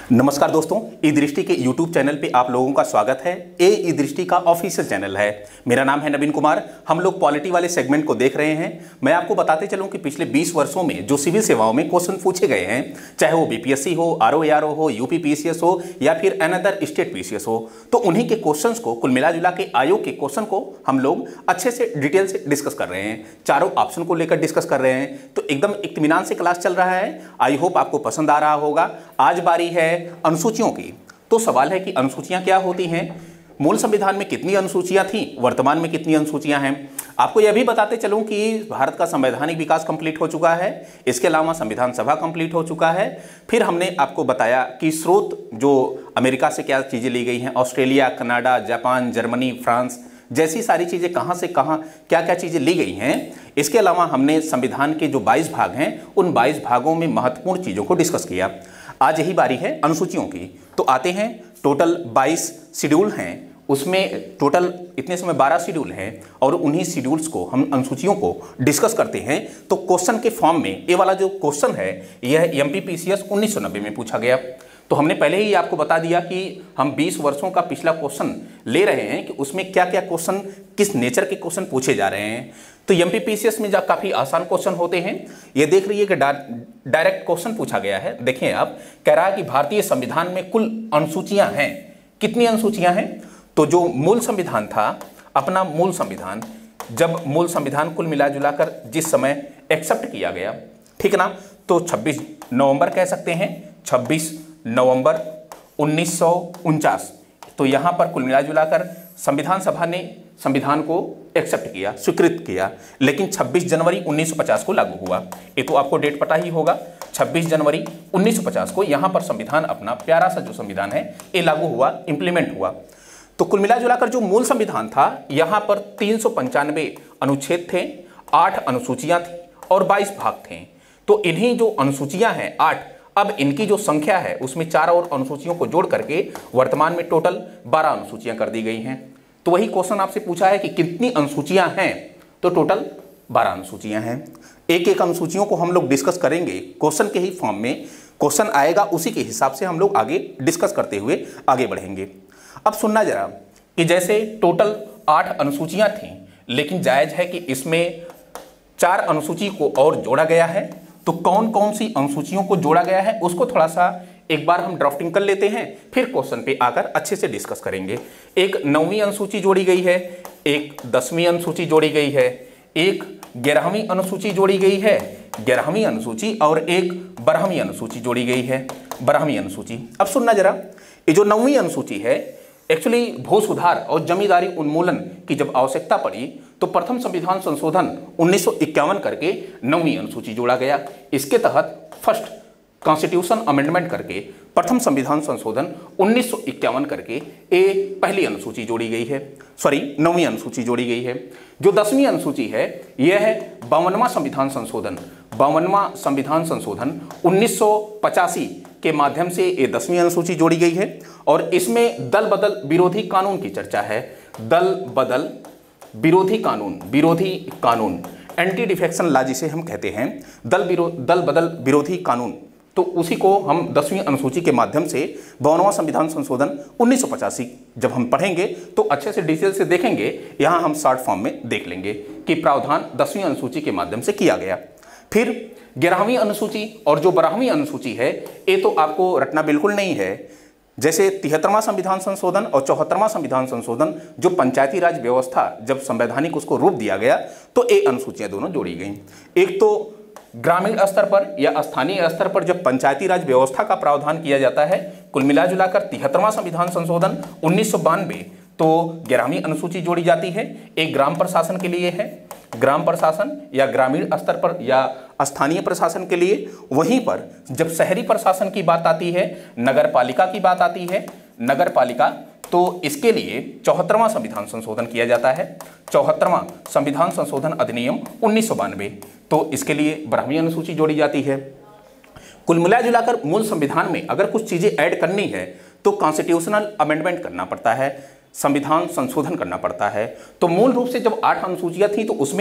नमस्कार दोस्तों, ई दृष्टि के YouTube चैनल पे आप लोगों का स्वागत है। ई दृष्टि का ऑफिशियल चैनल है। मेरा नाम है नवीन कुमार। हम लोग पॉलिटी वाले सेगमेंट को देख रहे हैं। मैं आपको बताते चलूं कि पिछले 20 वर्षों में जो सिविल सेवाओं में क्वेश्चन पूछे गए हैं, चाहे वो बीपीएससी हो, आरओएआरओ हो, यूपी पीसीएस हो या फिर अनदर स्टेट पीसीएस हो, तो उन्हीं के क्वेश्चन को कुल मिला जुला के आयोग के क्वेश्चन को हम लोग अच्छे से डिटेल से डिस्कस कर रहे हैं। चारों ऑप्शन को लेकर डिस्कस कर रहे हैं, तो एकदम इत्मीनान से क्लास चल रहा है। आई होप आपको पसंद आ रहा होगा। आज बारी है अनुसूचियों की। तो सवाल है कि अनुसूचियां क्या होती हैं, मूल संविधान में कितनी अनुसूचियां थीं, वर्तमान में कितनी अनुसूचियां हैं। आपको यह भी बताते चलूं कि भारत का संवैधानिक विकास कंप्लीट हो चुका है, इसके अलावा संविधान सभा कंप्लीट हो चुका है। फिर हमने आपको बताया कि स्रोत जो अमेरिका से क्या चीज़ें ली गई हैं, Australia, Canada, Japan, Germany, France जैसी सारी चीज़ें कहाँ से कहाँ क्या क्या चीज़ें ली गई हैं। इसके अलावा हमने संविधान के जो 22 भाग हैं, उन 22 भागों में महत्वपूर्ण चीज़ों को डिस्कस किया। आज यही बारी है अनुसूचियों की। तो आते हैं, टोटल 22 शेड्यूल हैं, उसमें टोटल इतने समय 12 शेड्यूल हैं और उन्हीं शेड्यूल्स को हम अनुसूचियों को डिस्कस करते हैं। तो क्वेश्चन के फॉर्म में ये वाला जो क्वेश्चन है, यह एमपीपीसीएस 1990 में पूछा गया। तो हमने पहले ही आपको बता दिया कि हम 20 वर्षों का पिछला क्वेश्चन ले रहे हैं कि उसमें क्या क्या क्वेश्चन, किस नेचर के क्वेश्चन पूछे जा रहे हैं। तो एमपीपीसीएस में काफ़ी आसान क्वेश्चन होते हैं। ये देख रही है कि डायरेक्ट क्वेश्चन पूछा गया है। देखें, आप कह रहा है कि भारतीय संविधान में कुल अनुसूचियां हैं। कितनी अनुसूचियां हैं? तो जो मूल संविधान था, अपना मूल संविधान, जब मूल संविधान कुल मिला जुलाकर जिस समय एक्सेप्ट किया गया, ठीक ना, तो 26 नवंबर कह सकते हैं, 26 नवंबर 1949। तो यहाँ पर कुल मिला जुलाकर संविधान सभा ने संविधान को एक्सेप्ट किया, स्वीकृत किया, लेकिन 26 जनवरी 1950 को लागू हुआ। ये तो आपको डेट पता ही होगा। 26 जनवरी 1950 को यहाँ पर संविधान, अपना प्यारा सा जो संविधान है, ये लागू हुआ, इंप्लीमेंट हुआ। तो कुल मिला जुलाकर जो मूल संविधान था, यहाँ पर 395 अनुच्छेद थे, 8 अनुसूचियाँ थी और 22 भाग थे। तो इन्हीं जो अनुसूचियाँ हैं 8, अब इनकी जो संख्या है उसमें 4 और अनुसूचियों को जोड़ करके वर्तमान में टोटल 12 अनुसूचियां कर दी गई हैं। तो वही क्वेश्चन आपसे पूछा है कि कितनी अनुसूचियां हैं, तो टोटल 12 अनुसूचियां हैं। एक एक अनुसूचियों को हम लोग डिस्कस करेंगे क्वेश्चन के ही फॉर्म में। क्वेश्चन आएगा उसी के हिसाब से हम लोग आगे डिस्कस करते हुए आगे बढ़ेंगे। अब सुनना जरा कि जैसे टोटल 8 अनुसूचियां थीं, लेकिन जायज है कि इसमें 4 अनुसूची को और जोड़ा गया है। तो कौन कौन सी अनुसूचियों को जोड़ा गया है उसको थोड़ा सा एक बार हम ड्राफ्टिंग कर लेते हैं, फिर क्वेश्चन पे आकर अच्छे से डिस्कस करेंगे। एक 9वीं अनुसूची जोड़ी गई है, एक 10वीं अनुसूची जोड़ी गई है, एक 11वीं अनुसूची जोड़ी गई है, 11वीं अनुसूची, और एक 12वीं अनुसूची जोड़ी गई है, 12वीं अनुसूची। अब सुनना जरा, ये जो 9वीं अनुसूची है, एक्चुअली भू सुधार और जमींदारी उन्मूलन की जब आवश्यकता पड़ी तो प्रथम संविधान संशोधन 1951 करके 9वीं अनुसूची जोड़ा गया। इसके तहत फर्स्ट कॉन्स्टिट्यूशन अमेंडमेंट करके प्रथम संविधान संशोधन 1951 करके ये पहली अनुसूची जोड़ी गई है, 9वीं अनुसूची जोड़ी गई है। जो 10वीं अनुसूची है, यह है 52वां संविधान संशोधन। 52वां संविधान संशोधन 1985 के माध्यम से ये 10वीं अनुसूची जोड़ी गई है और इसमें दल बदल विरोधी कानून की चर्चा है। दल बदल विरोधी कानून, एंटी डिफेक्शन लॉ जिसे हम कहते हैं, दल बदल विरोधी कानून, तो उसी को हम 10वीं अनुसूची के माध्यम से 52वां संविधान संशोधन 1985 जब हम पढ़ेंगे तो अच्छे से डिटेल से देखेंगे। यहाँ हम शॉर्ट फॉर्म में देख लेंगे कि प्रावधान 10वीं अनुसूची के माध्यम से किया गया। फिर 11वीं अनुसूची और जो 12वीं अनुसूची है, ये तो आपको रटना बिल्कुल नहीं है। जैसे 73वां संविधान संशोधन और 74वां संविधान संशोधन, जो पंचायती राज व्यवस्था जब संवैधानिक उसको रूप दिया गया, तो ये अनुसूचियां दोनों जोड़ी गई। एक तो ग्रामीण स्तर पर या स्थानीय स्तर पर जब पंचायती राज व्यवस्था का प्रावधान किया जाता है, कुल मिला जुलाकर 73वां संविधान संशोधन 1992, तो 11वीं अनुसूची जोड़ी जाती है। एक ग्राम प्रशासन के लिए है, ग्राम प्रशासन या ग्रामीण स्तर पर या स्थानीय प्रशासन के लिए। वहीं पर जब शहरी प्रशासन की बात आती है, नगर पालिका की बात आती है, नगर पालिका, तो इसके लिए 74वां संविधान संशोधन किया जाता है, 74वां संविधान संशोधन अधिनियम 1992, तो इसके लिए 12वीं अनुसूची जोड़ी जाती है। कुल मिला जुलाकर मूल संविधान में अगर कुछ चीज़ें ऐड करनी है तो कॉन्स्टिट्यूशनल अमेंडमेंट करना पड़ता है, संविधान संशोधन करना पड़ता है। तो मूल रूप से जब 8 अनुसूचियां थी तो उसमें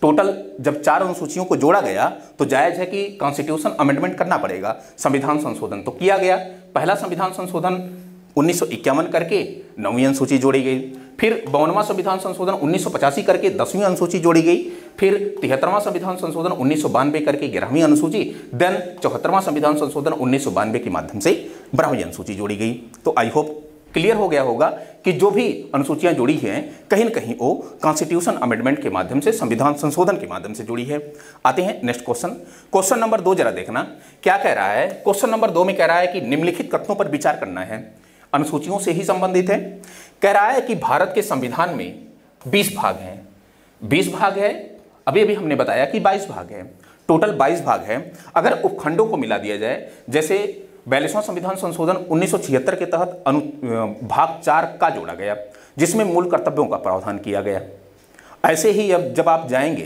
टोटल जब 4 अनुसूचियों को जोड़ा गया तो जायज है कि कॉन्स्टिट्यूशन अमेंडमेंट करना पड़ेगा, संविधान संशोधन। तो किया गया। पहला संविधान संशोधन 1951 करके 9वीं अनुसूची जोड़ी गई, फिर 52वां संविधान संशोधन 1985 करके 10वीं अनुसूची जोड़ी गई, फिर 73वां संविधान संशोधन 1992 करके 11वीं अनुसूची, देन 74वां संविधान संशोधन 1992 के माध्यम से 12वीं अनुसूची जोड़ी गई। तो आई होप क्लियर हो गया होगा कि जो भी अनुसूचियां जुड़ी हैं कहीं न कहीं वो कॉन्स्टिट्यूशन अमेंडमेंट के माध्यम से, संविधान संशोधन के माध्यम से जुड़ी है। आते हैं नेक्स्ट क्वेश्चन। क्वेश्चन नंबर 2 जरा देखना क्या कह रहा है। क्वेश्चन नंबर 2 में कह रहा है कि निम्नलिखित कथनों पर विचार करना है, अनुसूचियों से ही संबंधित है। कह रहा है कि भारत के संविधान में 20 भाग हैं। 20 भाग है, अभी हमने बताया कि 22 भाग है, टोटल 22 भाग है। अगर उपखंडों को मिला दिया जाए, जैसे 42वां संविधान संशोधन 1976 के तहत भाग 4 का जोड़ा गया, जिसमें मूल कर्तव्यों का प्रावधान किया गया। ऐसे ही अब जब आप जाएंगे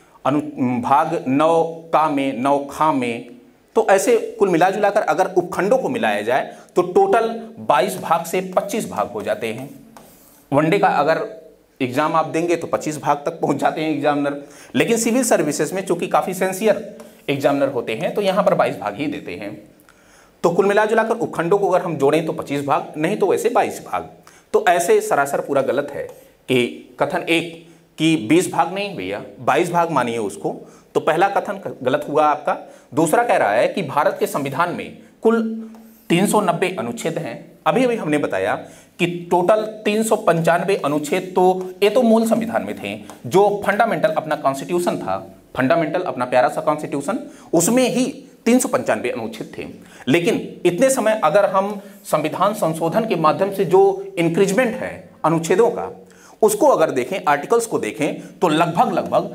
भाग 9 का में, 9 खा में, तो ऐसे कुल मिला जुलाकर अगर उपखंडों को मिलाया जाए तो टोटल 22 भाग से 25 भाग हो जाते हैं। वनडे का अगर एग्जाम आप देंगे तो 25 भाग तक पहुंच जाते हैं एग्जामिनर, लेकिन सिविल सर्विसेज में चूंकि काफ़ी सिंसियर एग्जामिनर होते हैं तो यहाँ पर 22 भाग ही देते हैं। तो कुल मिला जुलाकर उपखंडों को अगर हम जोड़ें तो 25 भाग, नहीं तो वैसे 22 भाग। तो ऐसे सरासर पूरा गलत है कि कथन 1 कि 20 भाग नहीं भैया 22 भाग मानिए उसको, तो पहला कथन गलत हुआ आपका। दूसरा कह रहा है कि भारत के संविधान में कुल 390 अनुच्छेद हैं। अभी हमने बताया कि टोटल 395 अनुच्छेद तो ये तो मूल संविधान में थे, जो फंडामेंटल अपना कॉन्स्टिट्यूशन था, फंडामेंटल अपना प्यारा सा कॉन्स्टिट्यूशन, उसमें ही 395 अनुच्छेद थे। लेकिन इतने समय अगर हम संविधान संशोधन के माध्यम से जो इंक्रीजमेंट है अनुच्छेदों का, उसको अगर देखें, आर्टिकल्स को देखें, तो लगभग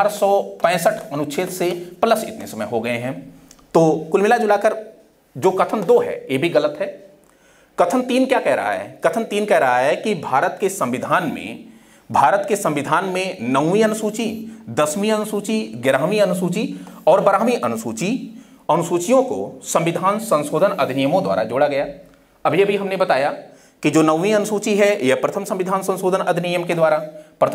465 अनुच्छेद से प्लस इतने समय हो गए हैं। तो कुल मिला जुलाकर जो कथन 2 है ये भी गलत है। कथन 3 क्या कह रहा है? कथन 3 कह रहा है कि भारत के संविधान में 9वीं अनुसूची, 10वीं अनुसूची, 11वीं अनुसूची और 12वीं अनुसूचियों को संविधान संशोधन अधिनियमों द्वारा जोड़ा गया। अभी हमने बताया कि जो 9वीं अनुसूची है यह प्रथम संविधान संशोधन अधिनियम के द्वारा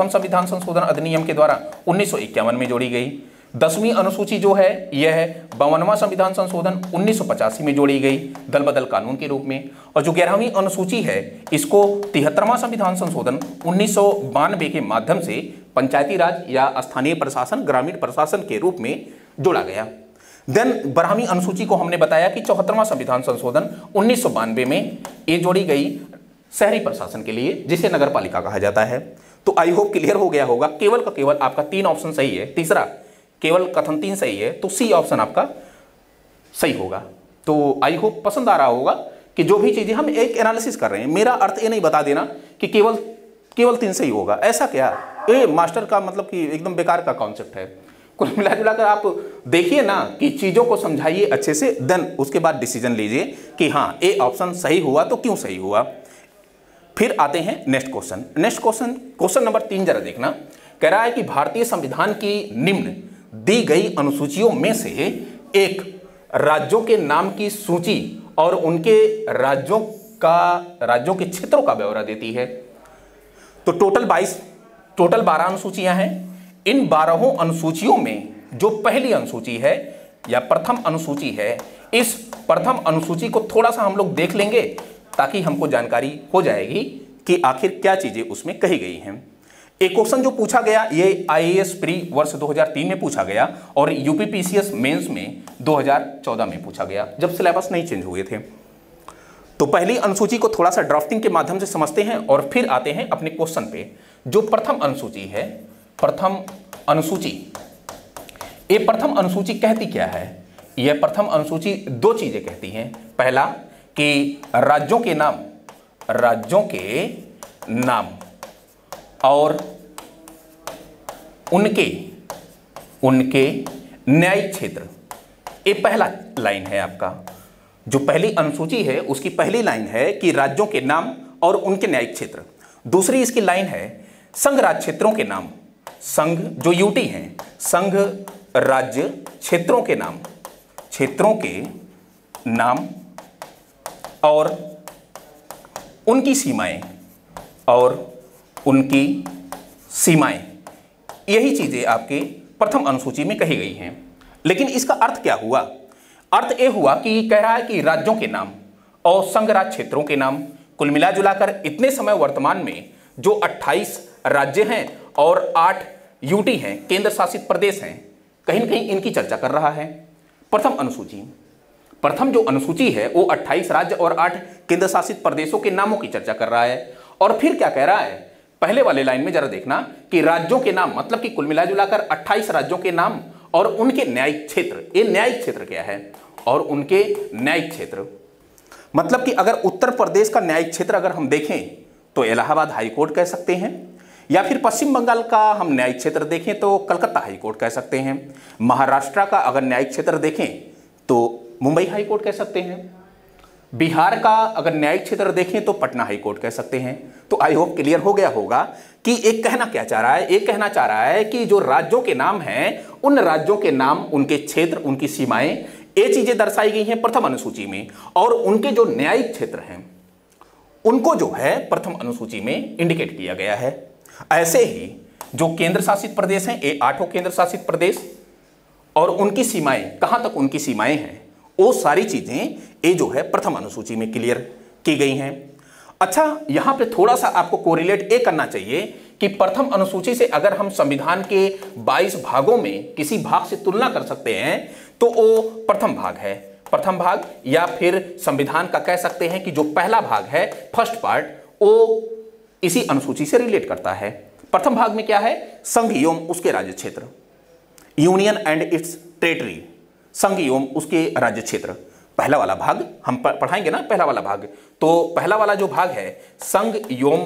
1951 में जोड़ी गई। 10वीं अनुसूची जो है यह 52वां संविधान संशोधन 1985 में जोड़ी गई दल बदल कानून के रूप में। और जो 11वीं अनुसूची है इसको 73वां संविधान संशोधन 1992 के माध्यम से पंचायती राज या स्थानीय प्रशासन, ग्रामीण प्रशासन के रूप में जोड़ा गया। देन 12वीं अनुसूची को हमने बताया कि 74वां संविधान संशोधन 1992 में ये जोड़ी गई शहरी प्रशासन के लिए, जिसे नगर पालिका कहा जाता है। तो आई होप क्लियर हो गया होगा। केवल का केवल आपका 3 ऑप्शन सही है, तीसरा केवल कथन 3 सही है, तो सी ऑप्शन आपका सही होगा। तो आई होप पसंद आ रहा होगा कि जो भी चीजें हम एक एनालिसिस कर रहे हैं, मेरा अर्थ ये नहीं बता देना कि केवल 3 सही होगा, ऐसा क्या, ये मास्टर का मतलब कि एकदम बेकार का कॉन्सेप्ट है। कुल मिला जुलाकर आप देखिए ना कि चीजों को समझाइए अच्छे से, देन उसके बाद डिसीजन लीजिए कि हाँ ए ऑप्शन सही हुआ तो क्यों सही हुआ। फिर आते हैं नेक्स्ट क्वेश्चन नंबर 3 जरा देखना। कह रहा है कि भारतीय संविधान की निम्न दी गई अनुसूचियों में से एक राज्यों के नाम की सूची और उनके राज्यों के क्षेत्रों का ब्यौरा देती है। तो टोटल 12 अनुसूचियां हैं। इन 12 अनुसूचियों में जो पहली अनुसूची है या प्रथम अनुसूची है, इस प्रथम अनुसूची को थोड़ा सा हम लोग देख लेंगे ताकि हमको जानकारी हो जाएगी कि आखिर क्या चीजें उसमें कही गई हैं। एक क्वेश्चन जो पूछा गया ये आईएएस प्री वर्ष 2003 में पूछा गया और यूपीपीसीएस मेंस में 2014 में पूछा गया, जब सिलेबस नहीं चेंज हुए थे। तो पहली अनुसूची को थोड़ा सा ड्राफ्टिंग के माध्यम से समझते हैं और फिर आते हैं अपने क्वेश्चन पे। जो प्रथम अनुसूची है, प्रथम अनुसूची, ये प्रथम अनुसूची कहती क्या है? यह प्रथम अनुसूची 2 चीजें कहती हैं। पहला कि राज्यों के नाम और उनके न्यायिक क्षेत्र, ये पहला लाइन है आपका। जो पहली अनुसूची है उसकी पहली लाइन है कि राज्यों के नाम और उनके न्यायिक क्षेत्र। दूसरी इसकी लाइन है संघ राज्य क्षेत्रों के नाम, संघ जो यूटी हैं, संघ राज्य क्षेत्रों के नाम और उनकी सीमाएं, यही चीजें आपके प्रथम अनुसूची में कही गई हैं। लेकिन इसका अर्थ क्या हुआ? अर्थ यह हुआ कि कह रहा है कि राज्यों के नाम और संघ राज्य क्षेत्रों के नाम, कुल मिला जुलाकर इतने समय वर्तमान में जो 28 राज्य हैं और 8 यूटी हैं, केंद्र शासित प्रदेश हैं, कहीं न कहीं इनकी चर्चा कर रहा है। प्रथम अनुसूची, प्रथम जो अनुसूची है वो 28 राज्य और 8 केंद्र शासित प्रदेशों के नामों की चर्चा कर रहा है। और फिर क्या कह रहा है, पहले वाले लाइन में जरा देखना कि राज्यों के नाम, मतलब कि कुल मिला जुलाकर 28 राज्यों के नाम और उनके न्यायिक क्षेत्र। ये न्यायिक क्षेत्र क्या है? और उनके न्यायिक क्षेत्र, मतलब कि अगर उत्तर प्रदेश का न्यायिक क्षेत्र अगर हम देखें तो इलाहाबाद हाई कोर्ट कह सकते हैं, या फिर पश्चिम बंगाल का हम न्यायिक क्षेत्र देखें तो कलकत्ता हाई कोर्ट कह सकते हैं। महाराष्ट्र का अगर न्यायिक क्षेत्र देखें तो मुंबई हाई कोर्ट कह सकते हैं। बिहार का अगर न्यायिक क्षेत्र देखें तो पटना हाई कोर्ट कह सकते हैं। तो आई होप क्लियर हो गया होगा कि एक कहना क्या चाह रहा है। एक कहना चाह रहा है कि जो राज्यों के नाम हैं, उन राज्यों के नाम, उनके क्षेत्र, उनकी सीमाएं, ये चीजें दर्शाई गई हैं प्रथम अनुसूची में, और उनके जो न्यायिक क्षेत्र हैं उनको जो है प्रथम अनुसूची में इंडिकेट किया गया है। ऐसे ही जो केंद्र शासित प्रदेश हैं, ये 8 केंद्र शासित प्रदेश और उनकी सीमाएं, कहां तक उनकी सीमाएं हैं, वो सारी चीजें ये जो है प्रथम अनुसूची में क्लियर की गई हैं। अच्छा, यहां पे थोड़ा सा आपको कोरिलेट ये करना चाहिए कि प्रथम अनुसूची से अगर हम संविधान के 22 भागों में किसी भाग से तुलना कर सकते हैं तो वो प्रथम भाग है। प्रथम भाग, या फिर संविधान का कह सकते हैं कि जो पहला भाग है, फर्स्ट पार्ट, वो इसी अनुसूची से रिलेट करता है। प्रथम भाग में क्या है? संघ एवं उसके राज्य क्षेत्र, यूनियन एंड इट्स टेरिटरी, संघ एवं उसके राज्य क्षेत्र। पहला वाला भाग हम पढ़ाएंगे ना, पहला वाला भाग। तो पहला वाला जो भाग है, संघ एवं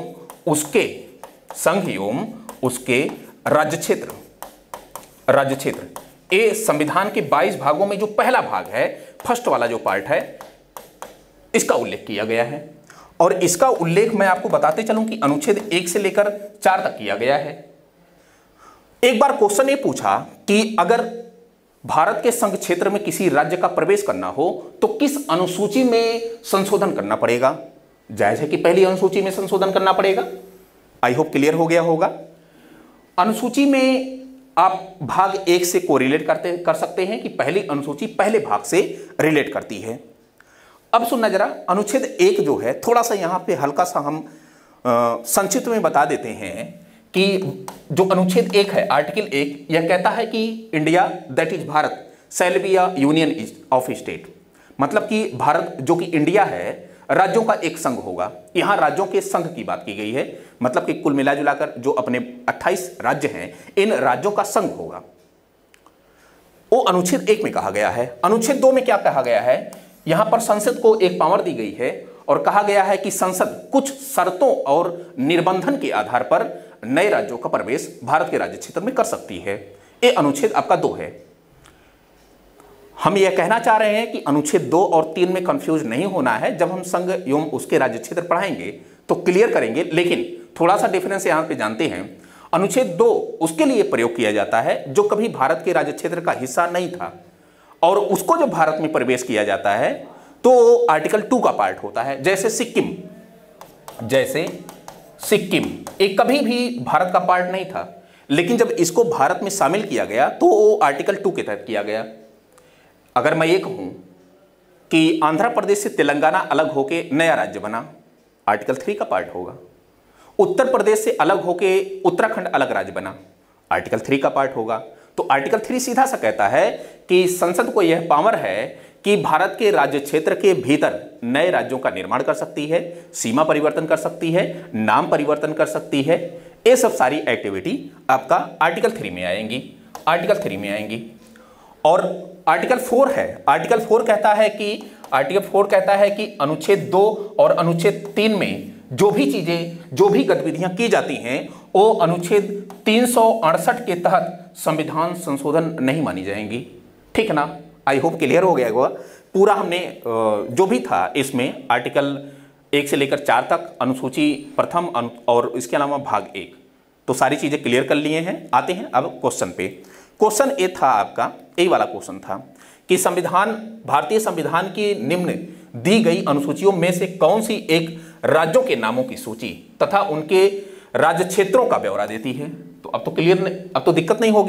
उसके राज्य क्षेत्र, राज्य क्षेत्र, ये संविधान के 22 भागों में जो पहला भाग है, फर्स्ट वाला जो पार्ट है, इसका उल्लेख किया गया है। और इसका उल्लेख मैं आपको बताते चलूं कि अनुच्छेद 1 से लेकर 4 तक किया गया है। एक बार क्वेश्चन ये पूछा कि अगर भारत के संघ क्षेत्र में किसी राज्य का प्रवेश करना हो तो किस अनुसूची में संशोधन करना पड़ेगा? जायज है कि पहली अनुसूची में संशोधन करना पड़ेगा। आई होप क्लियर हो गया होगा। अनुसूची में आप भाग 1 से कोरिलेट कर सकते हैं कि पहली अनुसूची पहले भाग से रिलेट करती है। अब सुनना जरा, अनुच्छेद 1 जो है, थोड़ा सा यहां पे हल्का सा हम संक्षिप्त में बता देते हैं कि जो अनुच्छेद 1 है, आर्टिकल 1, यह कहता है कि India, that is Bharat, shall be a union of state, मतलब कि भारत जो कि इंडिया है, राज्यों का एक संघ होगा। यहां राज्यों के संघ की बात की गई है, मतलब कि कुल मिला जुलाकर जो अपने 28 राज्य हैं, इन राज्यों का संघ होगा। वो अनुच्छेद 1 में कहा गया है। अनुच्छेद 2 में क्या कहा गया है? यहां पर संसद को एक पावर दी गई है और कहा गया है कि संसद कुछ शर्तों और निर्बंधन के आधार पर नए राज्यों का प्रवेश भारत के राज्य क्षेत्र में कर सकती है। ये अनुच्छेद आपका 2 है। हम यह कहना चाह रहे हैं कि अनुच्छेद 2 और 3 में कंफ्यूज नहीं होना है। जब हम संघ एवं उसके राज्य क्षेत्र पढ़ाएंगे तो क्लियर करेंगे, लेकिन थोड़ा सा डिफरेंस यहां पे जानते हैं। अनुच्छेद 2 उसके लिए प्रयोग किया जाता है जो कभी भारत के राज्य क्षेत्र का हिस्सा नहीं था, और उसको जब भारत में प्रवेश किया जाता है तो आर्टिकल 2 का पार्ट होता है। जैसे सिक्किम एक कभी भी भारत का पार्ट नहीं था, लेकिन जब इसको भारत में शामिल किया गया तो वो आर्टिकल 2 के तहत किया गया। अगर मैं ये कहूं कि आंध्र प्रदेश से तेलंगाना अलग होके नया राज्य बना, आर्टिकल 3 का पार्ट होगा। उत्तर प्रदेश से अलग होके उत्तराखंड अलग राज्य बना, आर्टिकल 3 का पार्ट होगा। तो आर्टिकल 3 सीधा सा कहता है कि संसद को यह पावर है कि भारत के राज्य क्षेत्र के भीतर नए राज्यों का निर्माण कर सकती है, सीमा परिवर्तन कर सकती है, नाम परिवर्तन कर सकती है। ये सब सारी एक्टिविटी आपका आर्टिकल 3 में आएंगी, आर्टिकल 3 में आएंगी। और आर्टिकल 4 है। आर्टिकल 4 कहता है कि अनुच्छेद 2 और अनुच्छेद 3 में जो भी चीजें, जो भी गतिविधियां की जाती हैं, वो अनुच्छेद 368 के तहत संविधान संशोधन नहीं मानी जाएंगी। ठीक है ना? आई होप क्लियर हो गया होगा। पूरा हमने जो भी था इसमें आर्टिकल 1 से लेकर 4 तक अनुसूची प्रथम और इसके अलावा भाग 1, तो सारी चीजें क्लियर कर लिए हैं। आते हैं अब क्वेश्चन पे। क्वेश्चन ये था आपका, यही वाला क्वेश्चन था कि संविधान, भारतीय संविधान की निम्न दी गई अनुसूचियों में से कौन सी एक राज्यों के नामों की सूची तथा उनके राज्य क्षेत्रों का ब्यौरा देती है? तो अब तो क्लियर, अब तो दिक्कत नहीं होगी।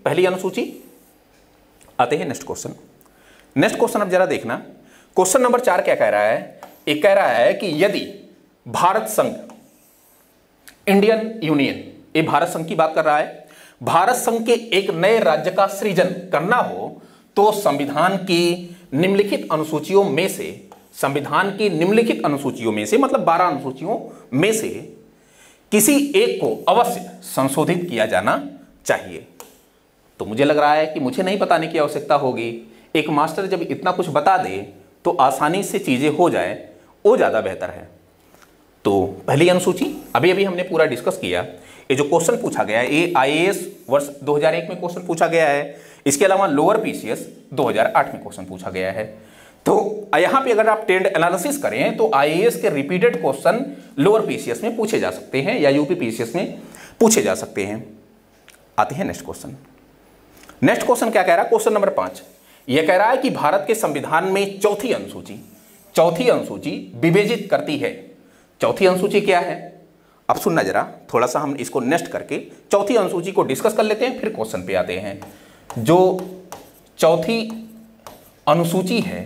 पहली अनुसूची। आते हैं नेक्स्ट क्वेश्चन। नेक्स्ट क्वेश्चन अब जरा देखना, क्वेश्चन नंबर 4 क्या कह रहा है? एक कह रहा है कि यदि भारत संघ, इंडियन यूनियन, ये भारत संघ की बात कर रहा है, भारत संघ के एक नए राज्य का सृजन करना हो तो संविधान की निम्नलिखित अनुसूचियों में से, संविधान की निम्नलिखित अनुसूचियों में से मतलब 12 अनुसूचियों में से किसी एक को अवश्य संशोधित किया जाना चाहिए। तो मुझे लग रहा है कि मुझे नहीं बताने की आवश्यकता होगी, एक मास्टर जब इतना कुछ बता दे तो आसानी से चीजें हो जाए, वो ज्यादा बेहतर है। तो पहली अनुसूची अभी अभी हमने पूरा डिस्कस किया। ये जो क्वेश्चन पूछा गया है ये IAS वर्ष 2001 में क्वेश्चन पूछा गया है, इसके अलावा लोअर PCS 2008 में क्वेश्चन पूछा गया है। तो यहाँ पे अगर आप ट्रेंड एनालिसिस करें तो IAS के रिपीटेड क्वेश्चन लोअर PCS में पूछे जा सकते हैं या UP PCS में पूछे जा सकते हैं। आते हैं नेक्स्ट क्वेश्चन। नेक्स्ट क्वेश्चन क्या कह रहा है? क्वेश्चन नंबर 5 यह कह रहा है कि भारत के संविधान में चौथी अनुसूची विवेचित करती है। चौथी अनुसूची क्या है? अब सुनना जरा, थोड़ा सा हम इसको नेक्स्ट करके चौथी अनुसूची को डिस्कस कर लेते हैं, फिर क्वेश्चन पे आते हैं। जो चौथी अनुसूची है,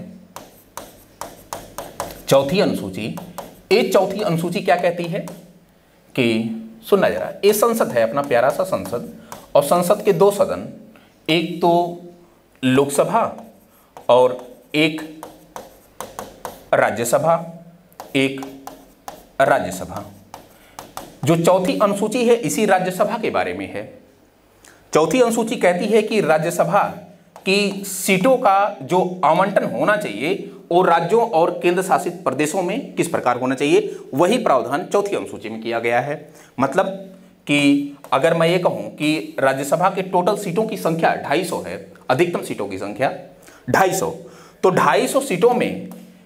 चौथी अनुसूची, ये चौथी अनुसूची क्या कहती है कि सुनना जरा, ये संसद है अपना प्यारा सा संसद, और संसद के 2 सदन, एक तो लोकसभा और एक राज्यसभा, एक राज्यसभा। जो चौथी अनुसूची है इसी राज्यसभा के बारे में है। चौथी अनुसूची कहती है कि राज्यसभा की सीटों का जो आवंटन होना चाहिए वो राज्यों और केंद्र शासित प्रदेशों में किस प्रकार होना चाहिए, वही प्रावधान चौथी अनुसूची में किया गया है। मतलब कि अगर मैं ये कहूं कि राज्यसभा के टोटल सीटों की संख्या 250 है, अधिकतम सीटों की संख्या 250, तो 250 सीटों में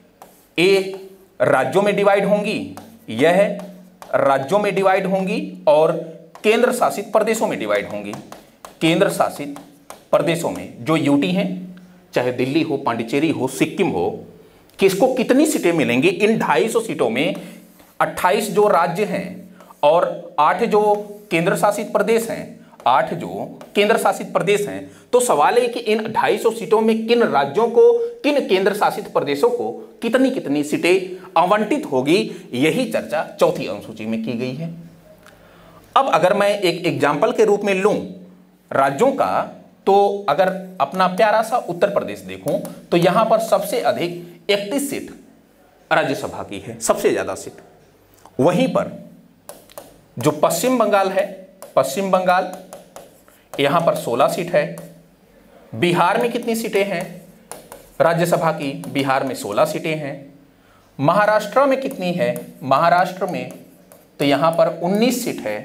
ए राज्यों में डिवाइड होंगी, यह राज्यों में डिवाइड होंगी और केंद्र शासित प्रदेशों में डिवाइड होंगी। केंद्र शासित प्रदेशों में जो यूटी हैं, चाहे दिल्ली हो, पांडिचेरी हो, सिक्किम हो, किसको कितनी सीटें मिलेंगी? इन 250 सीटों में 28 जो राज्य हैं और 8 जो केंद्र शासित प्रदेश हैं, 8 जो केंद्र शासित प्रदेश हैं। तो सवाल है कि इन 250 सीटों में किन राज्यों को, किन केंद्र शासित प्रदेशों को कितनी कितनी सीटें आवंटित होगी, यही चर्चा चौथी अनुसूची में की गई है। अब अगर मैं एक एग्जाम्पल के रूप में लूं राज्यों का, तो अगर अपना प्यारा सा उत्तर प्रदेश देखूं तो यहां पर सबसे अधिक 31 सीट राज्यसभा की है, सबसे ज्यादा सीट। वहीं पर जो पश्चिम बंगाल है, पश्चिम बंगाल यहां पर 16 सीट है। बिहार में कितनी सीटें हैं राज्यसभा की? बिहार में 16 सीटें हैं। महाराष्ट्र में कितनी है? महाराष्ट्र में तो यहां पर 19 सीट है।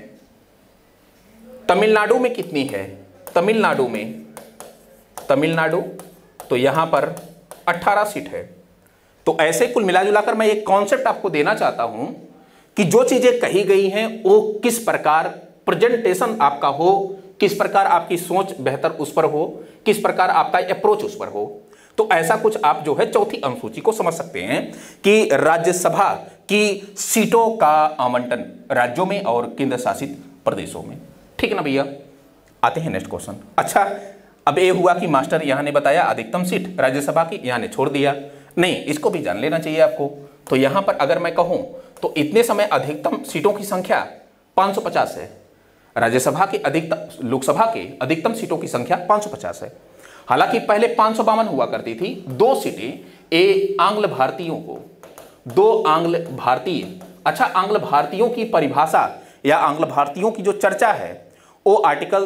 तमिलनाडु में कितनी है? तमिलनाडु में, तमिलनाडु तो यहां पर 18 सीट है। तो ऐसे कुल मिला जुलाकर मैं एक कॉन्सेप्ट आपको देना चाहता हूं कि जो चीजें कही गई हैं वो किस प्रकार प्रेजेंटेशन आपका हो, किस प्रकार आपकी सोच बेहतर उस पर हो, किस प्रकार आपका अप्रोच उस पर हो। तो ऐसा कुछ आप जो है चौथी अनुसूची को समझ सकते हैं कि राज्यसभा की सीटों का आवंटन राज्यों में और केंद्र शासित प्रदेशों में। ठीक ना भैया? आते हैं नेक्स्ट क्वेश्चन। अच्छा, अब ये हुआ कि मास्टर यहां ने बताया अधिकतम सीट राज्यसभा की, यहां ने छोड़ दिया। नहीं, इसको भी जान लेना चाहिए आपको। तो यहां पर अगर मैं कहूं तो इतने समय अधिकतम सीटों की संख्या 550 है। राज्यसभा की अधिकतम, लोकसभा के अधिकतम सीटों की संख्या 550 है। हालांकि पहले 552 हुआ करती थी। 2 सीटें ए आंग्ल भारतीयों को, 2 आंग्ल भारतीय। अच्छा, आंग्ल भारतीयों की परिभाषा या आंग्ल भारतीयों की जो चर्चा है वो आर्टिकल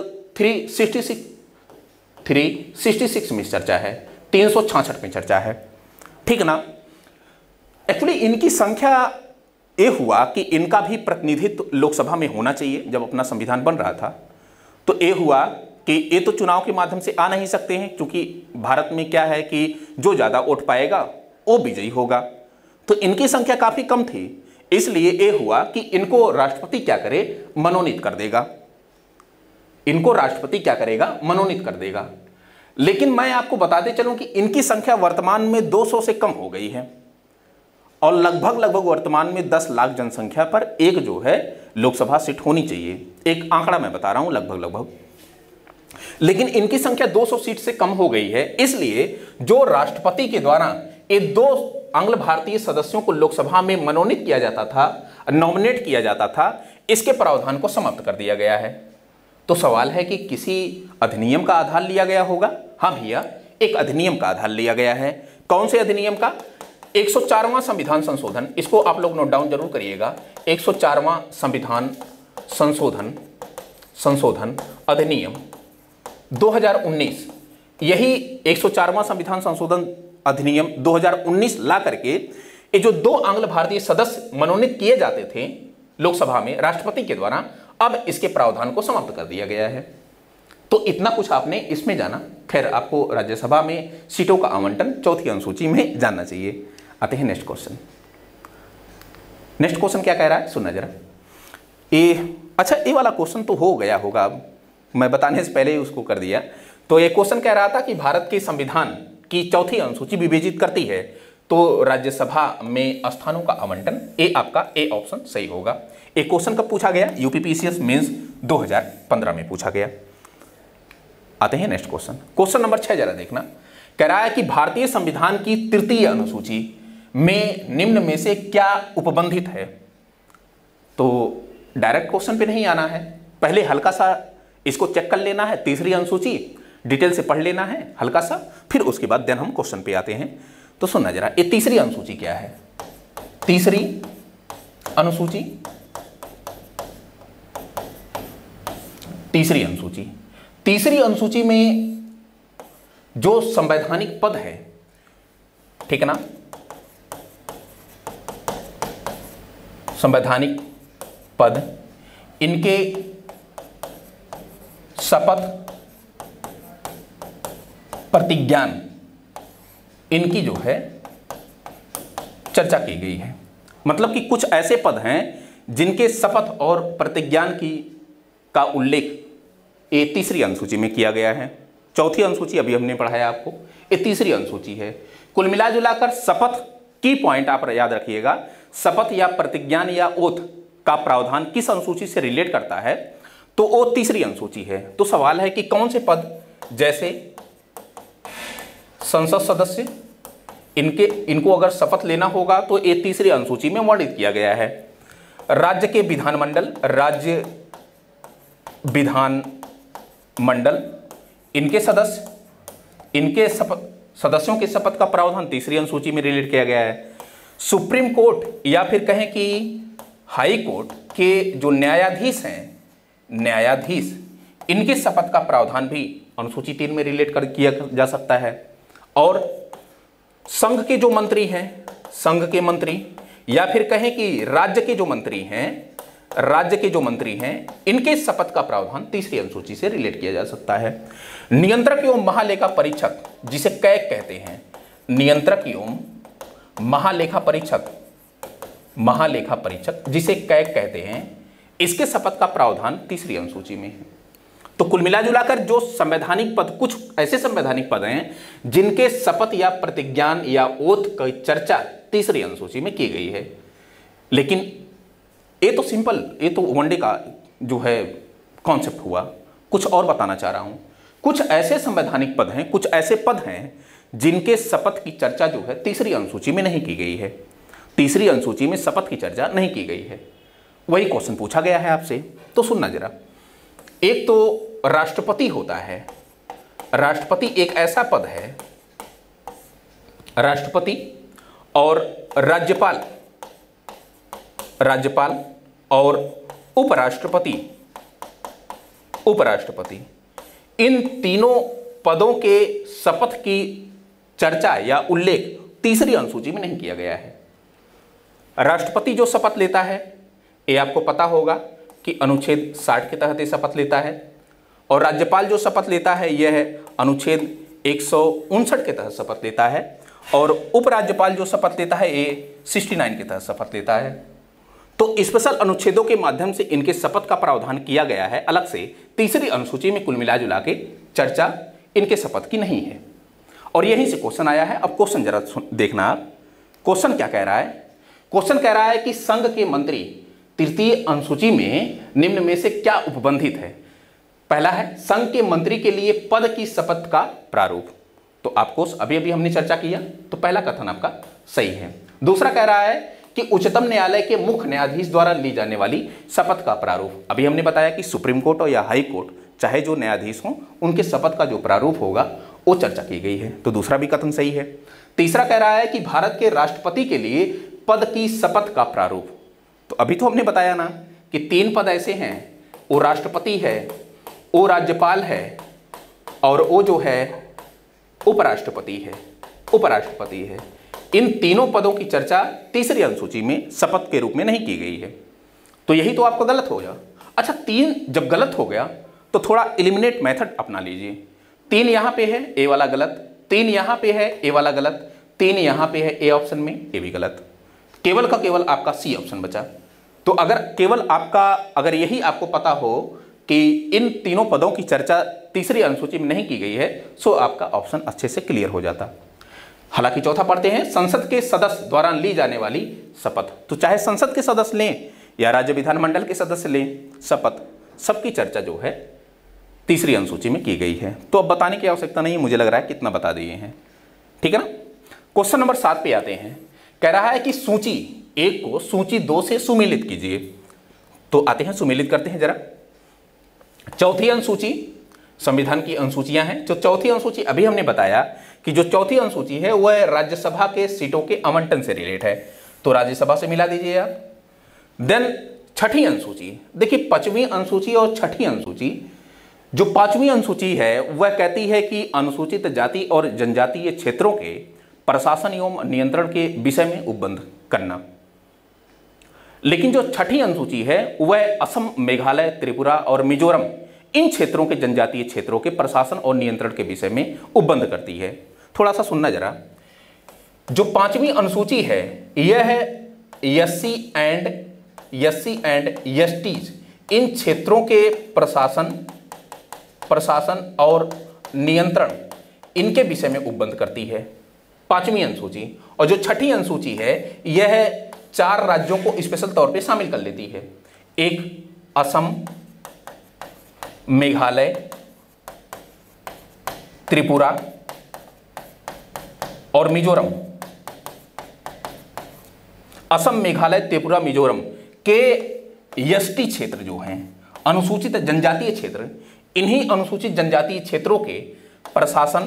366 में चर्चा है, 366 में चर्चा है। ठीक ना? एक्चुअली इनकी संख्या ये हुआ कि इनका भी प्रतिनिधित्व लोकसभा में होना चाहिए। जब अपना संविधान बन रहा था तो ये हुआ कि ये तो चुनाव के माध्यम से आ नहीं सकते हैं, क्योंकि भारत में क्या है कि जो ज़्यादा वोट पाएगा वो विजयी होगा। तो इनकी संख्या काफ़ी कम थी, इसलिए ये हुआ कि इनको राष्ट्रपति क्या करे, मनोनीत कर देगा। इनको राष्ट्रपति क्या करेगा, मनोनीत कर देगा। लेकिन मैं आपको बताते चलूं कि इनकी संख्या वर्तमान में 200 से कम हो गई है और लगभग वर्तमान में 10 लाख जनसंख्या पर एक जो है लोकसभा सीट होनी चाहिए। एक आंकड़ा मैं बता रहा हूं, लगभग लेकिन इनकी संख्या 200 सीट से कम हो गई है, इसलिए जो राष्ट्रपति के द्वारा ये 2 आंग्ल भारतीय सदस्यों को लोकसभा में मनोनीत किया जाता था, नॉमिनेट किया जाता था, इसके प्रावधान को समाप्त कर दिया गया है। तो सवाल है कि किसी अधिनियम का आधार लिया गया होगा? हाँ भैया, एक अधिनियम का आधार लिया गया है। कौन से अधिनियम का? 104वां संविधान संशोधन, इसको आप लोग नोट डाउन जरूर करिएगा। 104वां संविधान संशोधन अधिनियम 2019, यही 104वां संविधान संशोधन अधिनियम 2019 ला करके ये जो 2 आंग्ल भारतीय सदस्य मनोनीत किए जाते थे लोकसभा में राष्ट्रपति के द्वारा, अब इसके प्रावधान को समाप्त कर दिया गया है। तो इतना कुछ आपने इसमें जाना। खैर, आपको राज्यसभा में सीटों का आवंटन चौथी अनुसूची में जानना चाहिए। आते हैं नेक्स्ट क्वेश्चन। नेक्स्ट क्वेश्चन क्या कह रहा है, सुनना जरा। अच्छा, ये वाला क्वेश्चन तो हो गया होगा, मैं बताने से पहले ही उसको कर दिया। तो ये क्वेश्चन कह रहा था कि भारत के संविधान की चौथी अनुसूची विवेचित करती है तो राज्यसभा में स्थानों का आवंटन, ये आपका ए ऑप्शन सही होगा। एक क्वेश्चन कब पूछा गया? यूपीपीसीएस मेंस 2015 में पूछा गया। आते हैं नेक्स्ट क्वेश्चन। क्वेश्चन नंबर 6 जरा देखना। कह रहा है कि भारतीय संविधान की तृतीय अनुसूची में निम्न में से क्या उपबंधित है? तो डायरेक्ट क्वेश्चन पे नहीं आना है, पहले हल्का सा इसको चेक कर लेना है। तीसरी अनुसूची डिटेल से पढ़ लेना है हल्का सा, फिर उसके बाद देन हम क्वेश्चन पे आते हैं। तो सुनना जरा, ये तीसरी अनुसूची क्या है? तीसरी अनुसूची, तीसरी अनुसूची में जो संवैधानिक पद है, ठीक है ना, संवैधानिक पद, इनके शपथ, प्रतिज्ञान, इनकी जो है चर्चा की गई है। मतलब कि कुछ ऐसे पद हैं जिनके शपथ और प्रतिज्ञान की का उल्लेख ये तीसरी अनुसूची में किया गया है। चौथी अनुसूची अभी हमने पढ़ाया आपको, ये तीसरी अनुसूची है। कुल मिला जुलाकर शपथ की पॉइंट आप याद रखिएगा, शपथ या प्रतिज्ञान या ओथ का प्रावधान किस अनुसूची से रिलेट करता है, तो वो तीसरी अनुसूची है। तो सवाल है कि कौन से पद, जैसे संसद सदस्य, इनको अगर शपथ लेना होगा तो ये तीसरी अनुसूची में वर्णित किया गया है। राज्य के विधानमंडल, राज्य विधानमंडल, इनके सदस्य, इनके सदस्यों के शपथ का प्रावधान तीसरी अनुसूची में रिलेट किया गया है। सुप्रीम कोर्ट या फिर कहें कि हाई कोर्ट के जो न्यायाधीश हैं, न्यायाधीश, इनके शपथ का प्रावधान भी अनुसूची 3 में रिलेट कर किया जा सकता है। और संघ के जो मंत्री हैं, संघ के मंत्री, या फिर कहें कि राज्य के जो मंत्री हैं, राज्य के जो मंत्री हैं, इनके शपथ का प्रावधान तीसरी अनुसूची से रिलेट किया जा सकता है। नियंत्रक एवं महालेखा परीक्षक, जिसे कैग कहते हैं, नियंत्रक एवं महालेखा परीक्षक जिसे कैग कहते हैं, इसके शपथ का प्रावधान तीसरी अनुसूची में है। तो कुल मिलाजुलाकर जो संवैधानिक पद, कुछ ऐसे संवैधानिक पद हैं जिनके शपथ या प्रतिज्ञान या ओथ की चर्चा तीसरी अनुसूची में की गई है। लेकिन ये तो सिंपल, ये तो वनडे का जो है कॉन्सेप्ट हुआ। कुछ और बताना चाह रहा हूं। कुछ ऐसे संवैधानिक पद हैं, कुछ ऐसे पद हैं जिनके शपथ की चर्चा जो है तीसरी अनुसूची में नहीं की गई है। तीसरी अनुसूची में शपथ की चर्चा नहीं की गई है। वही क्वेश्चन पूछा गया है आपसे, तो सुनना जरा। एक तो राष्ट्रपति होता है। राष्ट्रपति एक ऐसा पद है, राष्ट्रपति और राज्यपाल, राज्यपाल और उपराष्ट्रपति, इन तीनों पदों के शपथ की चर्चा या उल्लेख तीसरी अनुसूची में नहीं किया गया है। राष्ट्रपति जो शपथ लेता है, ये आपको पता होगा कि अनुच्छेद 60 के तहत ये शपथ लेता है, और राज्यपाल जो शपथ लेता है यह अनुच्छेद 159 के तहत शपथ लेता है, और उपराज्यपाल जो शपथ लेता है ये 69 के तहत शपथ लेता है। तो स्पेशल अनुच्छेदों के माध्यम से इनके शपथ का प्रावधान किया गया है अलग से। तीसरी अनुसूची में कुल मिला जुला के चर्चा इनके शपथ की नहीं है, और यहीं से क्वेश्चन आया है। अब क्वेश्चन जरा देखना आप, क्वेश्चन क्या कह रहा है। क्वेश्चन कह रहा है कि संघ के मंत्री तृतीय अनुसूची में निम्न में से क्या उपबंधित है। पहला है संघ के मंत्री के लिए पद की शपथ का प्रारूप। तो आपको अभी अभी हमने चर्चा किया, तो पहला कथन आपका सही है। दूसरा कह रहा है कि उच्चतम न्यायालय के मुख्य न्यायाधीश द्वारा ली जाने वाली शपथ का प्रारूप। अभी हमने बताया कि सुप्रीम कोर्ट और या हाई कोर्ट, चाहे जो न्यायाधीश हों, उनके शपथ का जो प्रारूप होगा वो चर्चा की गई है। तो दूसरा भी कथन सही है। तीसरा कह रहा है कि भारत के राष्ट्रपति के लिए पद की शपथ का प्रारूप। तो अभी तो हमने बताया ना कि 3 पद ऐसे हैं, वो राष्ट्रपति है, वो राज्यपाल है और वो जो है उपराष्ट्रपति है। उपराष्ट्रपति है। इन तीनों पदों की चर्चा तीसरी अनुसूची में शपथ के रूप में नहीं की गई है। तो यही तो आपका गलत हो गया। अच्छा, 3 जब गलत हो गया तो थोड़ा एलिमिनेट मेथड अपना लीजिए। 3 यहां पे है, ए वाला गलत, 3 यहां पे है, ए वाला गलत, 3 यहां पे है ए ऑप्शन में, ए भी गलत, केवल का केवल आपका सी ऑप्शन बचा। तो अगर यही आपको पता हो कि इन तीनों पदों की चर्चा तीसरी अनुसूची में नहीं की गई है, सो आपका ऑप्शन अच्छे से क्लियर हो जाता। हालांकि चौथा पढ़ते हैं, संसद के सदस्य द्वारा ली जाने वाली शपथ। तो चाहे संसद के सदस्य लें या राज्य विधानमंडल के सदस्य लें शपथ, सबकी चर्चा जो है तीसरी अनुसूची में की गई है। तो अब बताने की आवश्यकता नहीं, मुझे लग रहा है कितना बता दिए हैं, ठीक है ना। क्वेश्चन नंबर 7 पे आते हैं। कह रहा है कि सूची 1 को सूची 2 से सुमेलित कीजिए। तो आते हैं, सुमेलित करते हैं जरा। चौथी अनुसूची संविधान की अनुसूचियां हैं। जो चौथी अनुसूची अभी हमने बताया कि जो चौथी अनुसूची है वह राज्यसभा के सीटों के आवंटन से रिलेट है, तो राज्यसभा से मिला दीजिए आप। देन छठी अनुसूची, देखिए 5वीं अनुसूची और छठी अनुसूची। जो 5वीं अनुसूची है वह कहती है कि अनुसूचित जाति और जनजातीय क्षेत्रों के प्रशासन एवं नियंत्रण के विषय में उपबंध करना। लेकिन जो छठी अनुसूची है वह असम, मेघालय, त्रिपुरा और मिजोरम, इन क्षेत्रों के जनजातीय क्षेत्रों के प्रशासन और नियंत्रण के विषय में उपबंध करती है। थोड़ा सा सुनना जरा। जो 5वीं अनुसूची है यह है एससी एंड एसटीज, इन क्षेत्रों के प्रशासन और नियंत्रण, इनके विषय में उपबंध करती है 5वीं अनुसूची। और जो छठी अनुसूची है यह 4 राज्यों को स्पेशल तौर पे शामिल कर लेती है। एक असम, मेघालय, त्रिपुरा और मिजोरम। असम, मेघालय, त्रिपुरा, मिजोरम के एसटी क्षेत्र जो हैं, अनुसूचित जनजातीय क्षेत्र, इन्हीं अनुसूचित जनजातीय क्षेत्रों के प्रशासन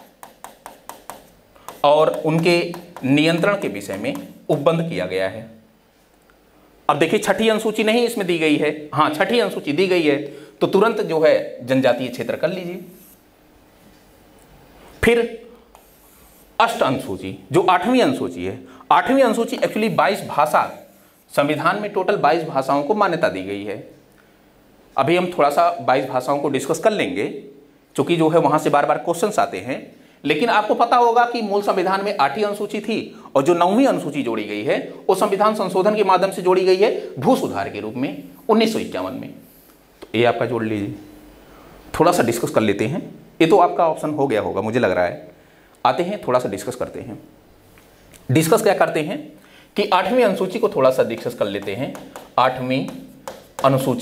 और उनके नियंत्रण के विषय में उपबंध किया गया है। अब देखिए छठी अनुसूची नहीं इसमें दी गई है, हाँ छठी अनुसूची दी गई है, तो तुरंत जो है जनजातीय क्षेत्र कर लीजिए। फिर अष्ट अनुसूची, जो 8वीं अनुसूची है। 8वीं अनुसूची एक्चुअली 22 भाषा, संविधान में टोटल 22 भाषाओं को मान्यता दी गई है। अभी हम थोड़ा सा 22 भाषाओं को डिस्कस कर लेंगे, क्योंकि जो है वहां से बार बार क्वेश्चंस आते हैं। लेकिन आपको पता होगा कि मूल संविधान में 8वीं अनुसूची थी और जो 9वीं अनुसूची जोड़ी गई है वो संविधान संशोधन के माध्यम से जोड़ी गई है भू सुधार के रूप में 1951 में। तो ये आपका जोड़ लीजिए। थोड़ा सा डिस्कस कर लेते हैं, ये तो आपका ऑप्शन हो गया होगा मुझे लग रहा है। आते हैं थोड़ा सा डिस्कस करते हैं। डिस्कस क्या करते हैं कि 8वीं अनुसूची को थोड़ा सा डिस्कस कर लेते हैं। 8वीं अनुसूची,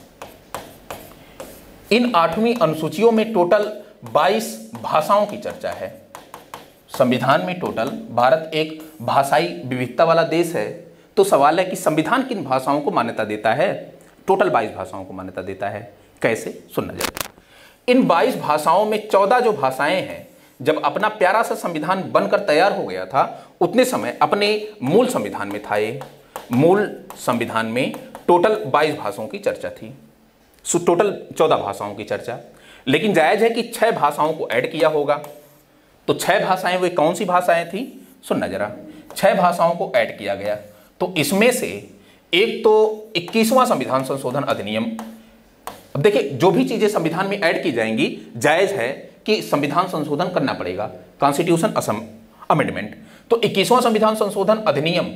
इन 8वीं अनुसूचियों में टोटल 22 भाषाओं की चर्चा है। संविधान में टोटल, भारत एक भाषाई विविधता वाला देश है, तो सवाल है कि संविधान किन भाषाओं को मान्यता देता है? टोटल 22 भाषाओं को मान्यता देता है। कैसे, सुनना जरा। इन 22 भाषाओं में 14 जो भाषाएं हैं, जब अपना प्यारा सा संविधान बनकर तैयार हो गया था उतने समय अपने मूल संविधान में था। ये मूल संविधान में टोटल 22 भाषाओं की चर्चा थी, सो टोटल 14 भाषाओं की चर्चा। लेकिन जायज है कि 6 भाषाओं को ऐड किया होगा। तो 6 भाषाएं वे कौन सी भाषाएं थी, सुनना जरा। 6 भाषाओं को ऐड किया गया। तो इसमें से एक तो 21वां संविधान संशोधन अधिनियम। अब देखिए जो भी चीजें संविधान में ऐड की जाएंगी, जायज है कि संविधान संशोधन करना पड़ेगा, कॉन्स्टिट्यूशन अमेंडमेंट। तो 21वां संविधान संशोधन अधिनियम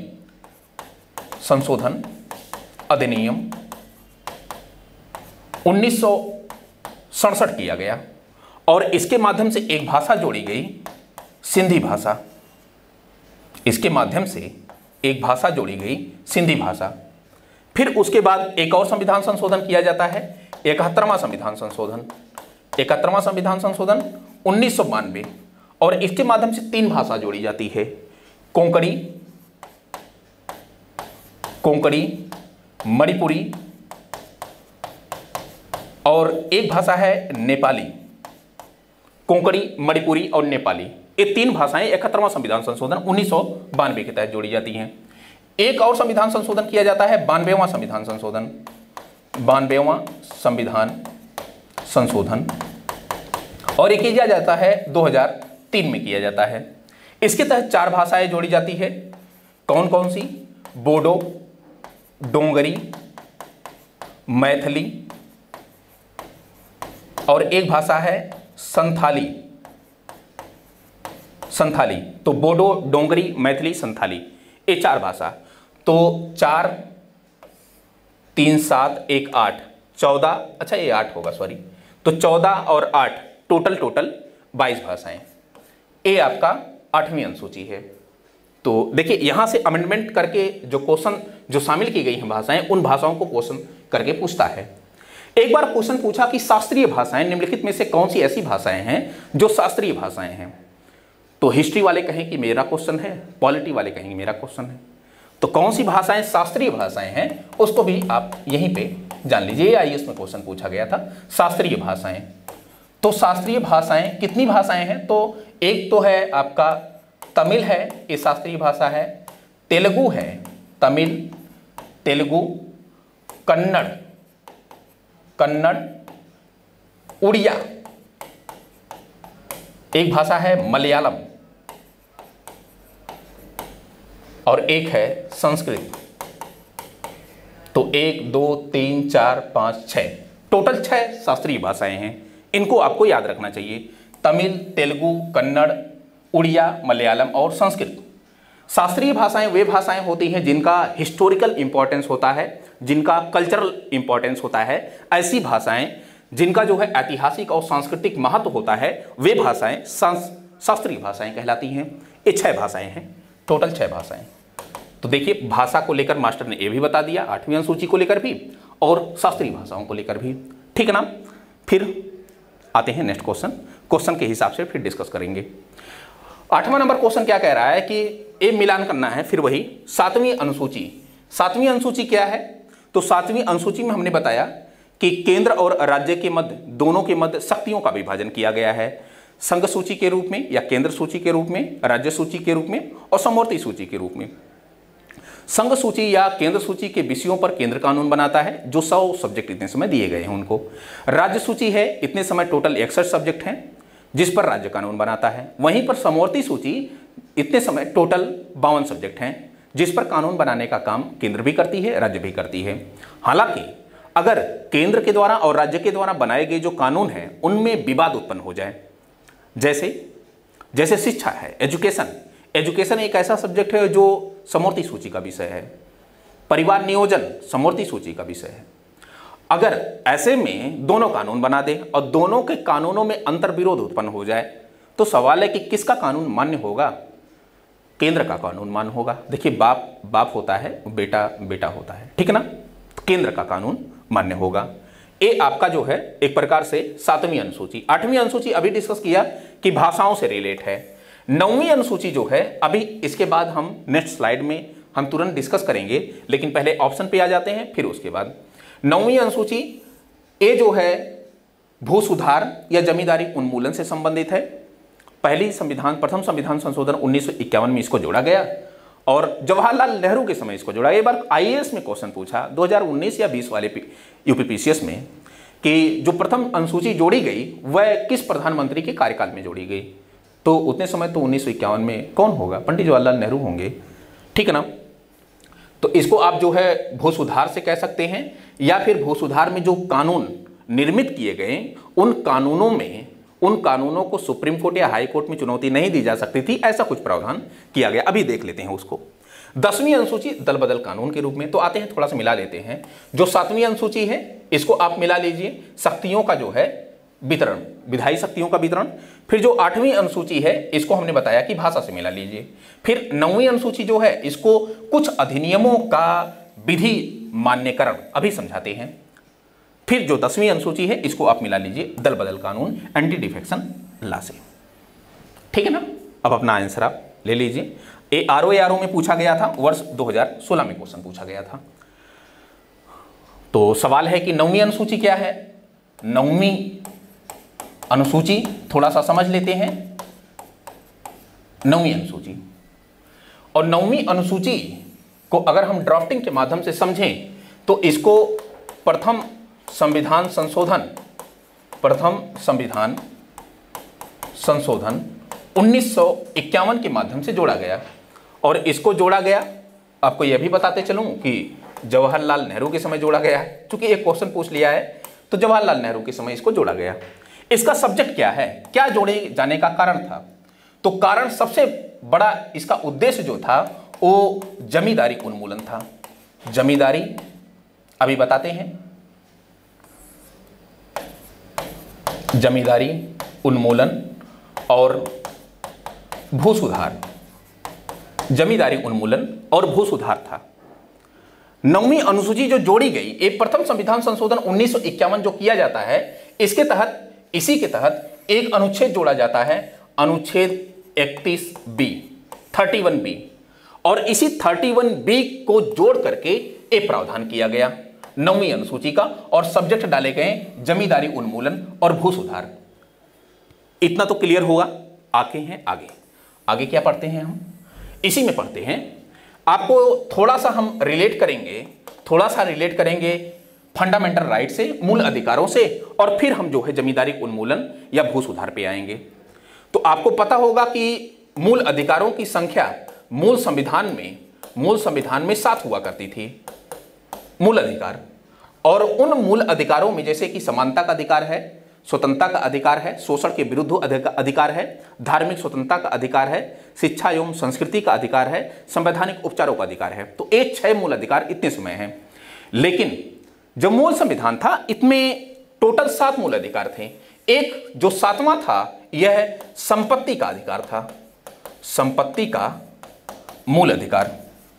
1967 किया गया और इसके माध्यम से एक भाषा जोड़ी गई, सिंधी भाषा। इसके माध्यम से एक भाषा जोड़ी गई, सिंधी भाषा। फिर उसके बाद एक और संविधान संशोधन किया जाता है 71वां संविधान संशोधन, 71वां संविधान संशोधन 1992, और इसके माध्यम से 3 भाषा जोड़ी जाती है, कोंकणी, मणिपुरी और एक भाषा है नेपाली। कोंकणी, मणिपुरी और नेपाली, ये 3 भाषाएं 71वां संविधान संशोधन 1992 के तहत जोड़ी जाती हैं। एक और संविधान संशोधन किया जाता है 92वां संविधान संशोधन, 92वां संविधान संशोधन, और ये किया जाता है 2003 में किया जाता है। इसके तहत 4 भाषाएं जोड़ी जाती है। कौन कौन सी? बोडो, डोंगरी, मैथिली और एक भाषा है संथाली। तो बोडो, डोंगरी, मैथिली, संथाली, ये 4 भाषा। तो 4, 3, 7, 1, 8, 14, अच्छा ये 8 होगा, सॉरी। तो 14 और 8 टोटल 22 भाषाएं। ये आपका 8वीं अनुसूची है। तो देखिए यहां से अमेंडमेंट करके जो क्वेश्चन जो शामिल की गई हैं भाषाएं, उन भाषाओं को क्वेश्चन करके पूछता है। एक बार क्वेश्चन पूछा कि शास्त्रीय भाषाएं निम्नलिखित में से कौन सी ऐसी भाषाएं हैं जो शास्त्रीय भाषाएं हैं। तो हिस्ट्री वाले कहें कि मेरा क्वेश्चन है, पॉलिटी वाले कहेंगे मेरा क्वेश्चन है। तो कौन सी भाषाएं शास्त्रीय भाषाएं हैं उसको भी आप यहीं पे जान लीजिए। आईएएस में क्वेश्चन पूछा गया था, शास्त्रीय भाषाएं। तो शास्त्रीय भाषाएं कितनी भाषाएं हैं? तो एक तो है आपका तमिल है, ये शास्त्रीय भाषा है। तेलुगु है, तमिल, तेलुगु, कन्नड़, उड़िया, एक भाषा है मलयालम और एक है संस्कृत। तो 1, 2, 3, 4, 5, 6 टोटल 6 शास्त्रीय भाषाएं हैं। इनको आपको याद रखना चाहिए, तमिल, तेलुगु, कन्नड़, उड़िया, मलयालम और संस्कृत। शास्त्रीय भाषाएं वे भाषाएं होती हैं जिनका हिस्टोरिकल इंपॉर्टेंस होता है, जिनका कल्चरल इंपॉर्टेंस होता है। ऐसी भाषाएं जिनका जो है ऐतिहासिक और सांस्कृतिक महत्व होता है, वे भाषाएं शास्त्रीय भाषाएं कहलाती हैं। ये 6 भाषाएं हैं, टोटल 6 भाषाएं। तो देखिए भाषा को लेकर मास्टर ने ये भी बता दिया, 8वीं अनुसूची को लेकर भी और शास्त्रीय भाषाओं को लेकर भी, ठीक है ना। फिर आते हैं नेक्स्ट क्वेश्चन के हिसाब से फिर डिस्कस करेंगे। 8वां नंबर क्वेश्चन क्या कह रहा है कि ये मिलान करना है, फिर वही 7वीं अनुसूची। 7वीं अनुसूची क्या है? तो 7वीं अनुसूची में हमने बताया कि केंद्र और राज्य के मध्य, दोनों के मध्य शक्तियों का विभाजन किया गया है, संघ सूची के रूप में या केंद्र सूची के रूप में, राज्य सूची के रूप में और समवर्ती सूची के रूप में। संघ सूची या केंद्र सूची के विषयों पर केंद्र कानून बनाता है, जो 100 सब्जेक्ट इतने समय दिए गए हैं उनको। राज्य सूची है, इतने समय टोटल 61 सब्जेक्ट हैं जिस पर राज्य कानून बनाता है। वहीं पर समवर्ती सूची इतने समय टोटल 52 सब्जेक्ट हैं जिस पर कानून बनाने का काम केंद्र भी करती है, राज्य भी करती है। हालांकि अगर केंद्र के द्वारा और राज्य के द्वारा बनाए गए जो कानून हैं उनमें विवाद उत्पन्न हो जाए, जैसे शिक्षा है, एजुकेशन एक ऐसा सब्जेक्ट है जो समवर्ती सूची का विषय है। परिवार नियोजन समवर्ती सूची का विषय है। अगर ऐसे में दोनों कानून बना दे और दोनों के कानूनों में अंतर विरोध उत्पन्न हो जाए तो सवाल है कि किसका कानून मान्य होगा? केंद्र का कानून मान्य होगा। देखिए बाप होता है, बेटा होता है, ठीक है ना। तो केंद्र का कानून मान्य होगा। ये आपका जो है एक प्रकार से 7वीं अनुसूची। 8वीं अनुसूची अभी डिस्कस किया कि भाषाओं से रिलेट है। 9वीं अनुसूची जो है अभी इसके बाद हम नेक्स्ट स्लाइड में हम तुरंत डिस्कस करेंगे, लेकिन पहले ऑप्शन पे आ जाते हैं, फिर उसके बाद 9वीं अनुसूची ये जो है भू सुधार या जमींदारी उन्मूलन से संबंधित है। प्रथम संविधान संशोधन 1951 में इसको जोड़ा गया और जवाहरलाल नेहरू के समय इसको जोड़ा। एक बार आईएएस में क्वेश्चन पूछा 2019 या 20 वाले यूपीपीसीएस में कि जो प्रथम अनुसूची जोड़ी गई वह किस प्रधानमंत्री के कार्यकाल में जोड़ी गई। तो उतने समय तो 1951 में कौन होगा? पंडित जवाहरलाल नेहरू होंगे, ठीक है ना। तो इसको आप जो है भू सुधार से कह सकते हैं या फिर भू सुधार में जो कानून निर्मित किए गए उन कानूनों को सुप्रीम कोर्ट या हाई कोर्ट में चुनौती नहीं दी जा सकती थी, ऐसा कुछ प्रावधान किया गया। अभी देख लेते हैं उसको। 10वीं अनुसूची दल बदल कानून के रूप में। तो आते हैं थोड़ा सा मिला लेते हैं। जो 7वीं अनुसूची है इसको आप मिला लीजिए, शक्तियों का जो है वितरण, विधायी शक्तियों का वितरण। फिर जो 8वीं अनुसूची है इसको हमने बताया कि भाषा से मिला लीजिए। फिर 9वीं अनुसूची जो है इसको कुछ अधिनियमों का विधि मान्यकरण अभी समझाते हैं। फिर जो 10वीं अनुसूची है इसको आप मिला लीजिए दल बदल कानून, एंटी डिफेक्शन लॉ से। ठीक है ना। अब अपना आंसर आप ले लीजिए। आरओ में पूछा गया था, वर्ष 2016 में क्वेश्चन पूछा गया था। तो सवाल है कि 9वीं अनुसूची क्या है। 9वीं अनुसूची थोड़ा सा समझ लेते हैं। 9वीं अनुसूची, और 9वीं अनुसूची को अगर हम ड्राफ्टिंग के माध्यम से समझें तो इसको प्रथम संविधान संशोधन 1951 के माध्यम से जोड़ा गया। और इसको जोड़ा गया, आपको यह भी बताते चलूं कि जवाहरलाल नेहरू के समय जोड़ा गया है। चूंकि एक क्वेश्चन पूछ लिया है तो जवाहरलाल नेहरू के समय इसको जोड़ा गया। इसका सब्जेक्ट क्या है, क्या जोड़े जाने का कारण था। तो कारण, सबसे बड़ा इसका उद्देश्य जो था वो जमींदारी उन्मूलन था। जमींदारी अभी बताते हैं। जमींदारी उन्मूलन और भू सुधार, जमींदारी उन्मूलन और भू सुधार था। 9वीं अनुसूची जो जोड़ी गई, एक प्रथम संविधान संशोधन 1951 जो किया जाता है, इसके तहत, इसी के तहत एक अनुच्छेद जोड़ा जाता है, अनुच्छेद 31B, 31B। और इसी 31B को जोड़ करके एक प्रावधान किया गया 9वीं अनुसूची का, और सब्जेक्ट डाले गए जमींदारी उन्मूलन और भू सुधार। इतना तो क्लियर होगा। आगे हैं, आगे क्या पढ़ते हैं हम, इसी में पढ़ते हैं। आपको थोड़ा सा हम रिलेट करेंगे फंडामेंटल राइट से, मूल अधिकारों से, और फिर हम जो है जमींदारी उन्मूलन या भू सुधार पे आएंगे। तो आपको पता होगा कि मूल अधिकारों की संख्या मूल संविधान में 7 हुआ करती थी मूल अधिकार। और उन मूल अधिकारों में जैसे कि समानता का अधिकार है, स्वतंत्रता का अधिकार है, शोषण के विरुद्ध अधिकार है, धार्मिक स्वतंत्रता का अधिकार है, शिक्षा एवं संस्कृति का अधिकार है, संवैधानिक उपचारों का अधिकार है। तो ये 6 मूल अधिकार इतने समय हैं। लेकिन जो मूल संविधान था इसमें टोटल 7 मूल अधिकार थे। एक जो 7वां था यह संपत्ति का अधिकार था, संपत्ति का मूल अधिकार।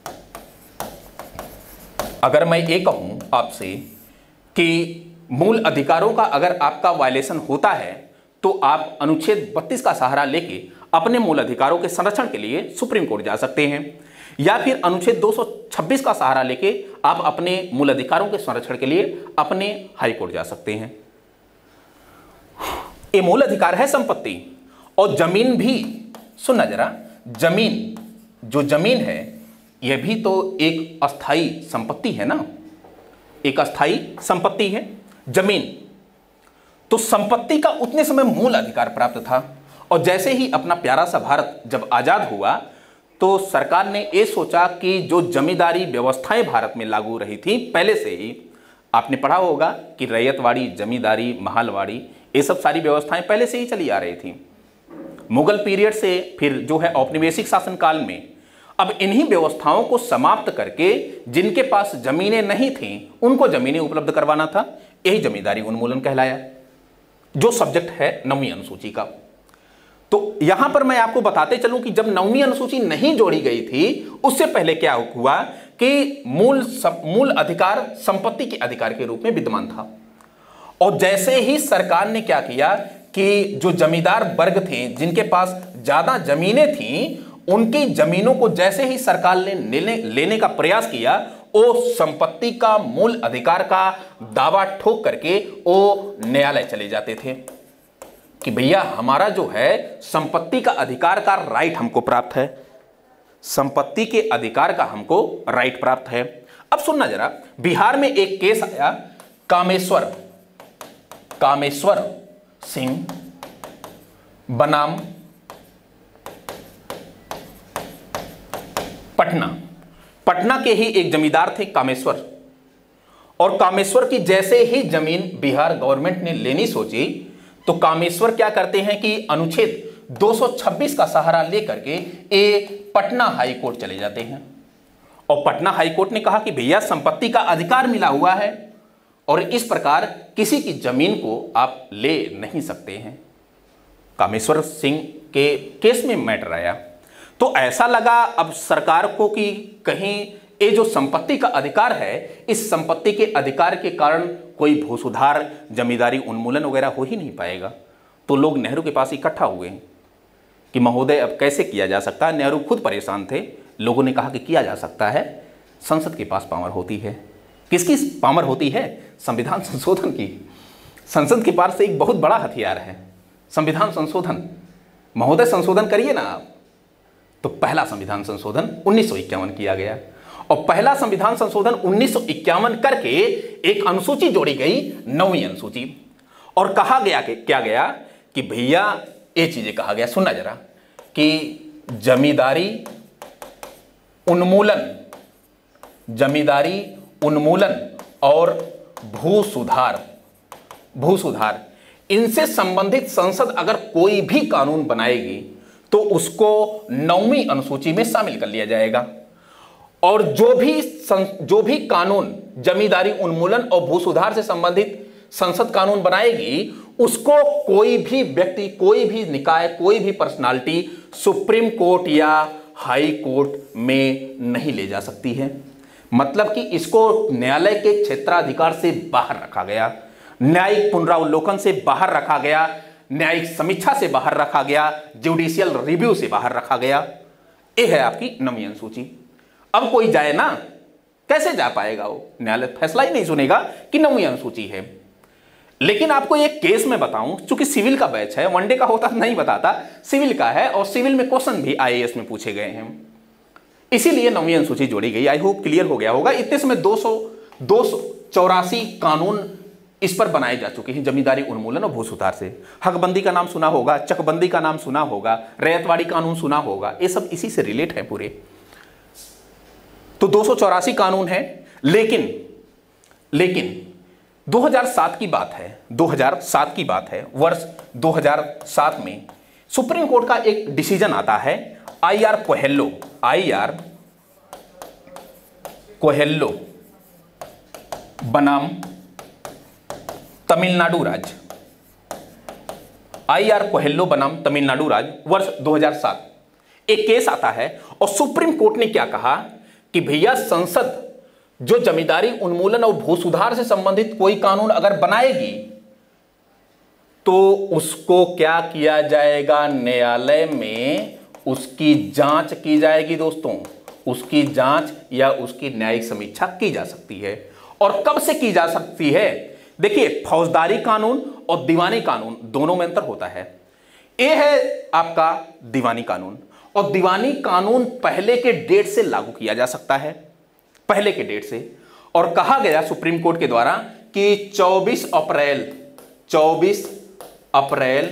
अगर मैं ये कहूं आपसे कि मूल अधिकारों का अगर आपका वायलेशन होता है तो आप अनुच्छेद 32 का सहारा लेके अपने मूल अधिकारों के संरक्षण के लिए सुप्रीम कोर्ट जा सकते हैं, या फिर अनुच्छेद 226 का सहारा लेके आप अपने मूल अधिकारों के संरक्षण के लिए अपने हाई कोर्ट जा सकते हैं। ये मूल अधिकार है संपत्ति। और जमीन भी, सुनना जरा, जो जमीन है यह भी तो एक अस्थाई संपत्ति है ना, एक अस्थाई संपत्ति है जमीन। तो संपत्ति का उतने समय मूल अधिकार प्राप्त था। और जैसे ही अपना प्यारा सा भारत जब आजाद हुआ तो सरकार ने यह सोचा कि जो जमींदारी व्यवस्थाएं भारत में लागू रही थी पहले से ही, आपने पढ़ा होगा कि रैयतवाड़ी, जमींदारी, महालवाड़ी, ये सब सारी व्यवस्थाएं पहले से ही चली आ रही थी मुगल पीरियड से। फिर जो है औपनिवेशिक शासन काल में अब इन्हीं व्यवस्थाओं को समाप्त करके जिनके पास जमीनें नहीं थीं उनको जमीनें उपलब्ध करवाना था। यही जमींदारी उन्मूलन कहलाया, जो सब्जेक्ट है 9वीं अनुसूची का। तो यहां पर मैं आपको बताते चलूं कि जब 9वीं अनुसूची नहीं जोड़ी गई थी उससे पहले क्या हुआ कि मूल अधिकार संपत्ति के अधिकार के रूप में विद्यमान था। और जैसे ही सरकार ने क्या किया कि जो जमींदार वर्ग थे जिनके पास ज्यादा जमीनें थीं, उनकी जमीनों को जैसे ही सरकार ने लेने का प्रयास किया, वो संपत्ति का मूल अधिकार का दावा ठोक करके वो न्यायालय चले जाते थे कि भैया हमारा जो है संपत्ति का अधिकार का राइट हमको प्राप्त है, संपत्ति के अधिकार का हमको राइट प्राप्त है। अब सुनना जरा, बिहार में एक केस आया, कामेश्वर सिंह बनाम पटना के ही एक जमींदार थे कामेश्वर। और कामेश्वर की जैसे ही जमीन बिहार गवर्नमेंट ने लेनी सोची तो कामेश्वर क्या करते हैं कि अनुच्छेद 226 का सहारा लेकर के पटना हाई कोर्ट चले जाते हैं। और पटना हाई कोर्ट ने कहा कि भैया संपत्ति का अधिकार मिला हुआ है और इस प्रकार किसी की जमीन को आप ले नहीं सकते हैं। कामेश्वर सिंह के केस में मैटर आया तो ऐसा लगा अब सरकार को कि कहीं ये जो संपत्ति का अधिकार है, इस संपत्ति के अधिकार के कारण कोई भू सुधार, जमींदारी उन्मूलन वगैरह हो ही नहीं पाएगा। तो लोग नेहरू के पास इकट्ठा हुए कि महोदय अब कैसे किया जा सकता है। नेहरू खुद परेशान थे। लोगों ने कहा कि किया जा सकता है, संसद के पास पावर होती है। किसकी पावर होती है? संविधान संशोधन की। संसद के पास से एक बहुत बड़ा हथियार है संविधान संशोधन। महोदय संशोधन करिए ना आप। तो पहला संविधान संशोधन 1951 किया गया और पहला संविधान संशोधन 1951 करके एक अनुसूची जोड़ी गई, 9वीं अनुसूची। और कहा गया कि क्या गया कि भैया ये चीजें कहा गया, सुनना जरा, कि जमींदारी उन्मूलन और भू सुधार इनसे संबंधित संसद अगर कोई भी कानून बनाएगी तो उसको 9वीं अनुसूची में शामिल कर लिया जाएगा। और जो भी कानून जमींदारी उन्मूलन और भू सुधार से संबंधित संसद कानून बनाएगी उसको कोई भी व्यक्ति, कोई भी निकाय, कोई भी पर्सनालिटी सुप्रीम कोर्ट या हाई कोर्ट में नहीं ले जा सकती है। मतलब कि इसको न्यायालय के क्षेत्राधिकार से बाहर रखा गया, न्यायिक पुनरावलोकन से बाहर रखा गया, न्यायिक समीक्षा से बाहर रखा गया, जुडिशियल रिव्यू से बाहर रखा गया। यह है आपकी 9वीं अनुसूची। अब कोई जाए ना, कैसे जा पाएगा? वो न्यायालय फैसला ही नहीं सुनेगा कि 9वीं अनुसूची है। लेकिन आपको एक केस में बताऊं, चूंकि सिविल का बैच है, वनडे का होता नहीं बताता, सिविल का है और सिविल में क्वेश्चन भी आईएएस में पूछे गए हैं, इसीलिए 9वीं अनुसूची जोड़ी गई। आई होप क्लियर हो गया होगा। इतने समय 284 कानून इस पर बनाए जा चुके हैं, जमींदारी उन्मूलन और भू सुधार से। हकबंदी का नाम सुना होगा, चकबंदी का नाम सुना होगा, रैयतवाड़ी कानून सुना होगा, ये सब इसी से रिलेट है पूरे। तो 284 कानून है। लेकिन 2007 की बात है, 2007 की बात है, वर्ष 2007 में सुप्रीम कोर्ट का एक डिसीजन आता है, आई.आर. कोहेल्लो बनाम तमिलनाडु राज्य, आई.आर. कोहेल्लो बनाम तमिलनाडु राज्य, वर्ष 2007। एक केस आता है और सुप्रीम कोर्ट ने क्या कहा कि भैया संसद जो जमींदारी उन्मूलन और भू सुधार से संबंधित कोई कानून अगर बनाएगी तो उसको क्या किया जाएगा, न्यायालय में उसकी जांच की जाएगी। दोस्तों, उसकी जांच या उसकी न्यायिक समीक्षा की जा सकती है। और कब से की जा सकती है? देखिए, फौजदारी कानून और दीवानी कानून दोनों में अंतर होता है। ये है आपका दीवानी कानून, और दीवानी कानून पहले के डेट से लागू किया जा सकता है, पहले के डेट से। और कहा गया सुप्रीम कोर्ट के द्वारा कि 24 अप्रैल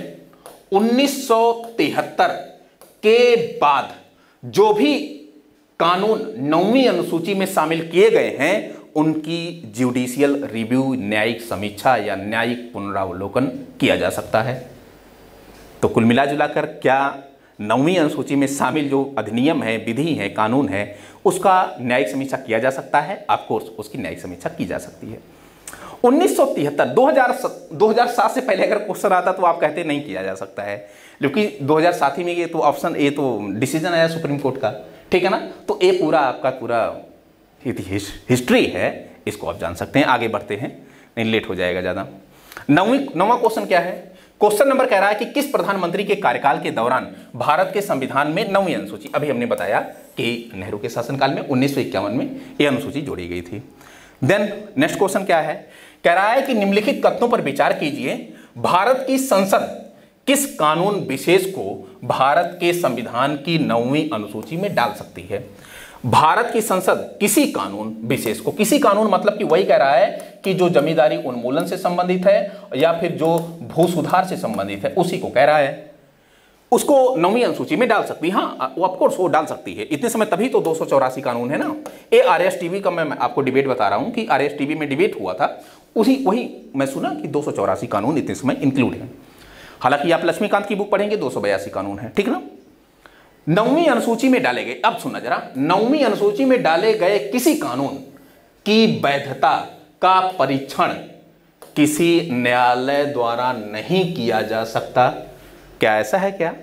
1973 के बाद जो भी कानून 9वीं अनुसूची में शामिल किए गए हैं उनकी जुडिशियल रिव्यू, न्यायिक समीक्षा या न्यायिक पुनरावलोकन किया जा सकता है। तो कुल मिलाजुलाकर क्या 9वीं अनुसूची में शामिल जो अधिनियम है, विधि है, कानून है, उसका न्यायिक समीक्षा किया जा सकता है। आपको उसकी न्यायिक समीक्षा की जा सकती है। 1973 2007 से पहले अगर क्वेश्चन आता तो आप कहते नहीं किया जा सकता है, क्योंकि 2007 ही में ये तो ऑप्शन, ये तो डिसीजन आया सुप्रीम कोर्ट का, ठीक है ना। तो ये पूरा आपका पूरा हिस्ट्री है, इसको आप जान सकते हैं। आगे बढ़ते हैं, नहीं लेट हो जाएगा ज़्यादा। नौवां क्वेश्चन क्या है? क्वेश्चन नंबर कह रहा है कि किस प्रधानमंत्री के कार्यकाल के दौरान भारत के संविधान में 9वीं अनुसूची, अभी हमने बताया कि नेहरू के शासनकाल में 1951 में यह अनुसूची जोड़ी गई थी। देन नेक्स्ट क्वेश्चन क्या है? कह रहा है कि निम्नलिखित कथनों पर विचार कीजिए, भारत की संसद किस कानून विशेष को भारत के संविधान की 9वीं अनुसूची में डाल सकती है। भारत की संसद किसी कानून विशेष को, किसी कानून मतलब कि वही कह रहा है कि जो जमींदारी उन्मूलन से संबंधित है या फिर जो भू सुधार से संबंधित है, उसी को कह रहा है, उसको 9वीं अनुसूची में डाल सकती है। हाँ, वो ऑफकोर्स वो डाल सकती है। इतने समय तभी तो 284 कानून है ना। ये आरएसटीवी का मैं आपको डिबेट बता रहा हूं कि आरएसटीवी में डिबेट हुआ था, वही मैं सुना कि 284 कानून इतने समय इंक्लूड है। हालांकि आप लक्ष्मीकांत की बुक पढ़ेंगे 282 कानून है, ठीक ना। 9वीं अनुसूची में डाले गए, अब सुनना जरा, 9वीं अनुसूची में डाले गए किसी कानून की वैधता का परीक्षण किसी न्यायालय द्वारा नहीं किया जा सकता। क्या ऐसा है क्या?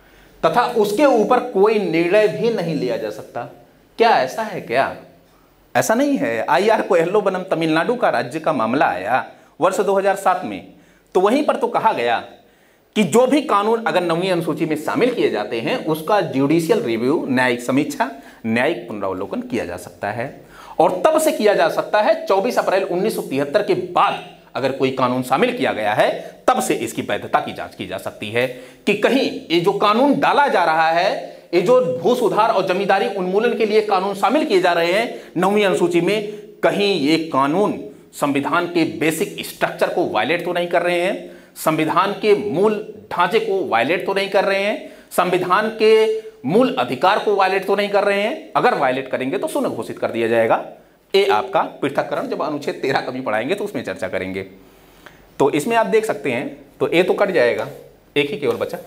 तथा उसके ऊपर कोई निर्णय भी नहीं लिया जा सकता। क्या ऐसा है क्या? ऐसा नहीं है। IR कोएल्लो बनम तमिलनाडु का राज्य का मामला आया वर्ष 2007 में, तो वहीं पर तो कहा गया कि जो भी कानून अगर 9वीं अनुसूची में शामिल किए जाते हैं उसका जुडिशियल रिव्यू, न्यायिक समीक्षा, न्यायिक पुनरावलोकन किया जा सकता है। और तब से किया जा सकता है 24 अप्रैल 1973 के बाद अगर कोई कानून शामिल किया गया है तब से इसकी वैधता की जांच की जा सकती है कि कहीं ये जो कानून डाला जा रहा है, ये जो भू सुधार और जमींदारी उन्मूलन के लिए कानून शामिल किए जा रहे हैं 9वीं अनुसूची में, कहीं ये कानून संविधान के बेसिक स्ट्रक्चर को वायलेट तो नहीं कर रहे हैं, संविधान के मूल ढांचे को वायलेट तो नहीं कर रहे हैं, संविधान के मूल अधिकार को वायलेट तो नहीं कर रहे हैं। अगर वायलेट करेंगे तो शून्य घोषित कर दिया जाएगा। ये आपका पृथक्करण जब अनुच्छेद 13 कभी पढ़ाएंगे तो उसमें चर्चा करेंगे। तो इसमें आप देख सकते हैं, तो ए तो कट जाएगा, एक ही केवल बचा।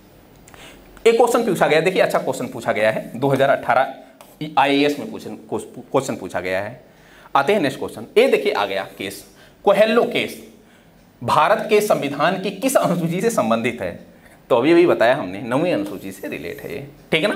एक क्वेश्चन पूछा गया, देखिए अच्छा क्वेश्चन पूछा गया है, 2018 IAS में क्वेश्चन पूछा गया है। आते हैं नेक्स्ट क्वेश्चन। ये देखिए आ गया केस, कोहेल्लो केस भारत के संविधान की किस अनुसूची से संबंधित है? तो अभी बताया हमने 9वीं अनुसूची से रिलेट है ये, ठीक है ना।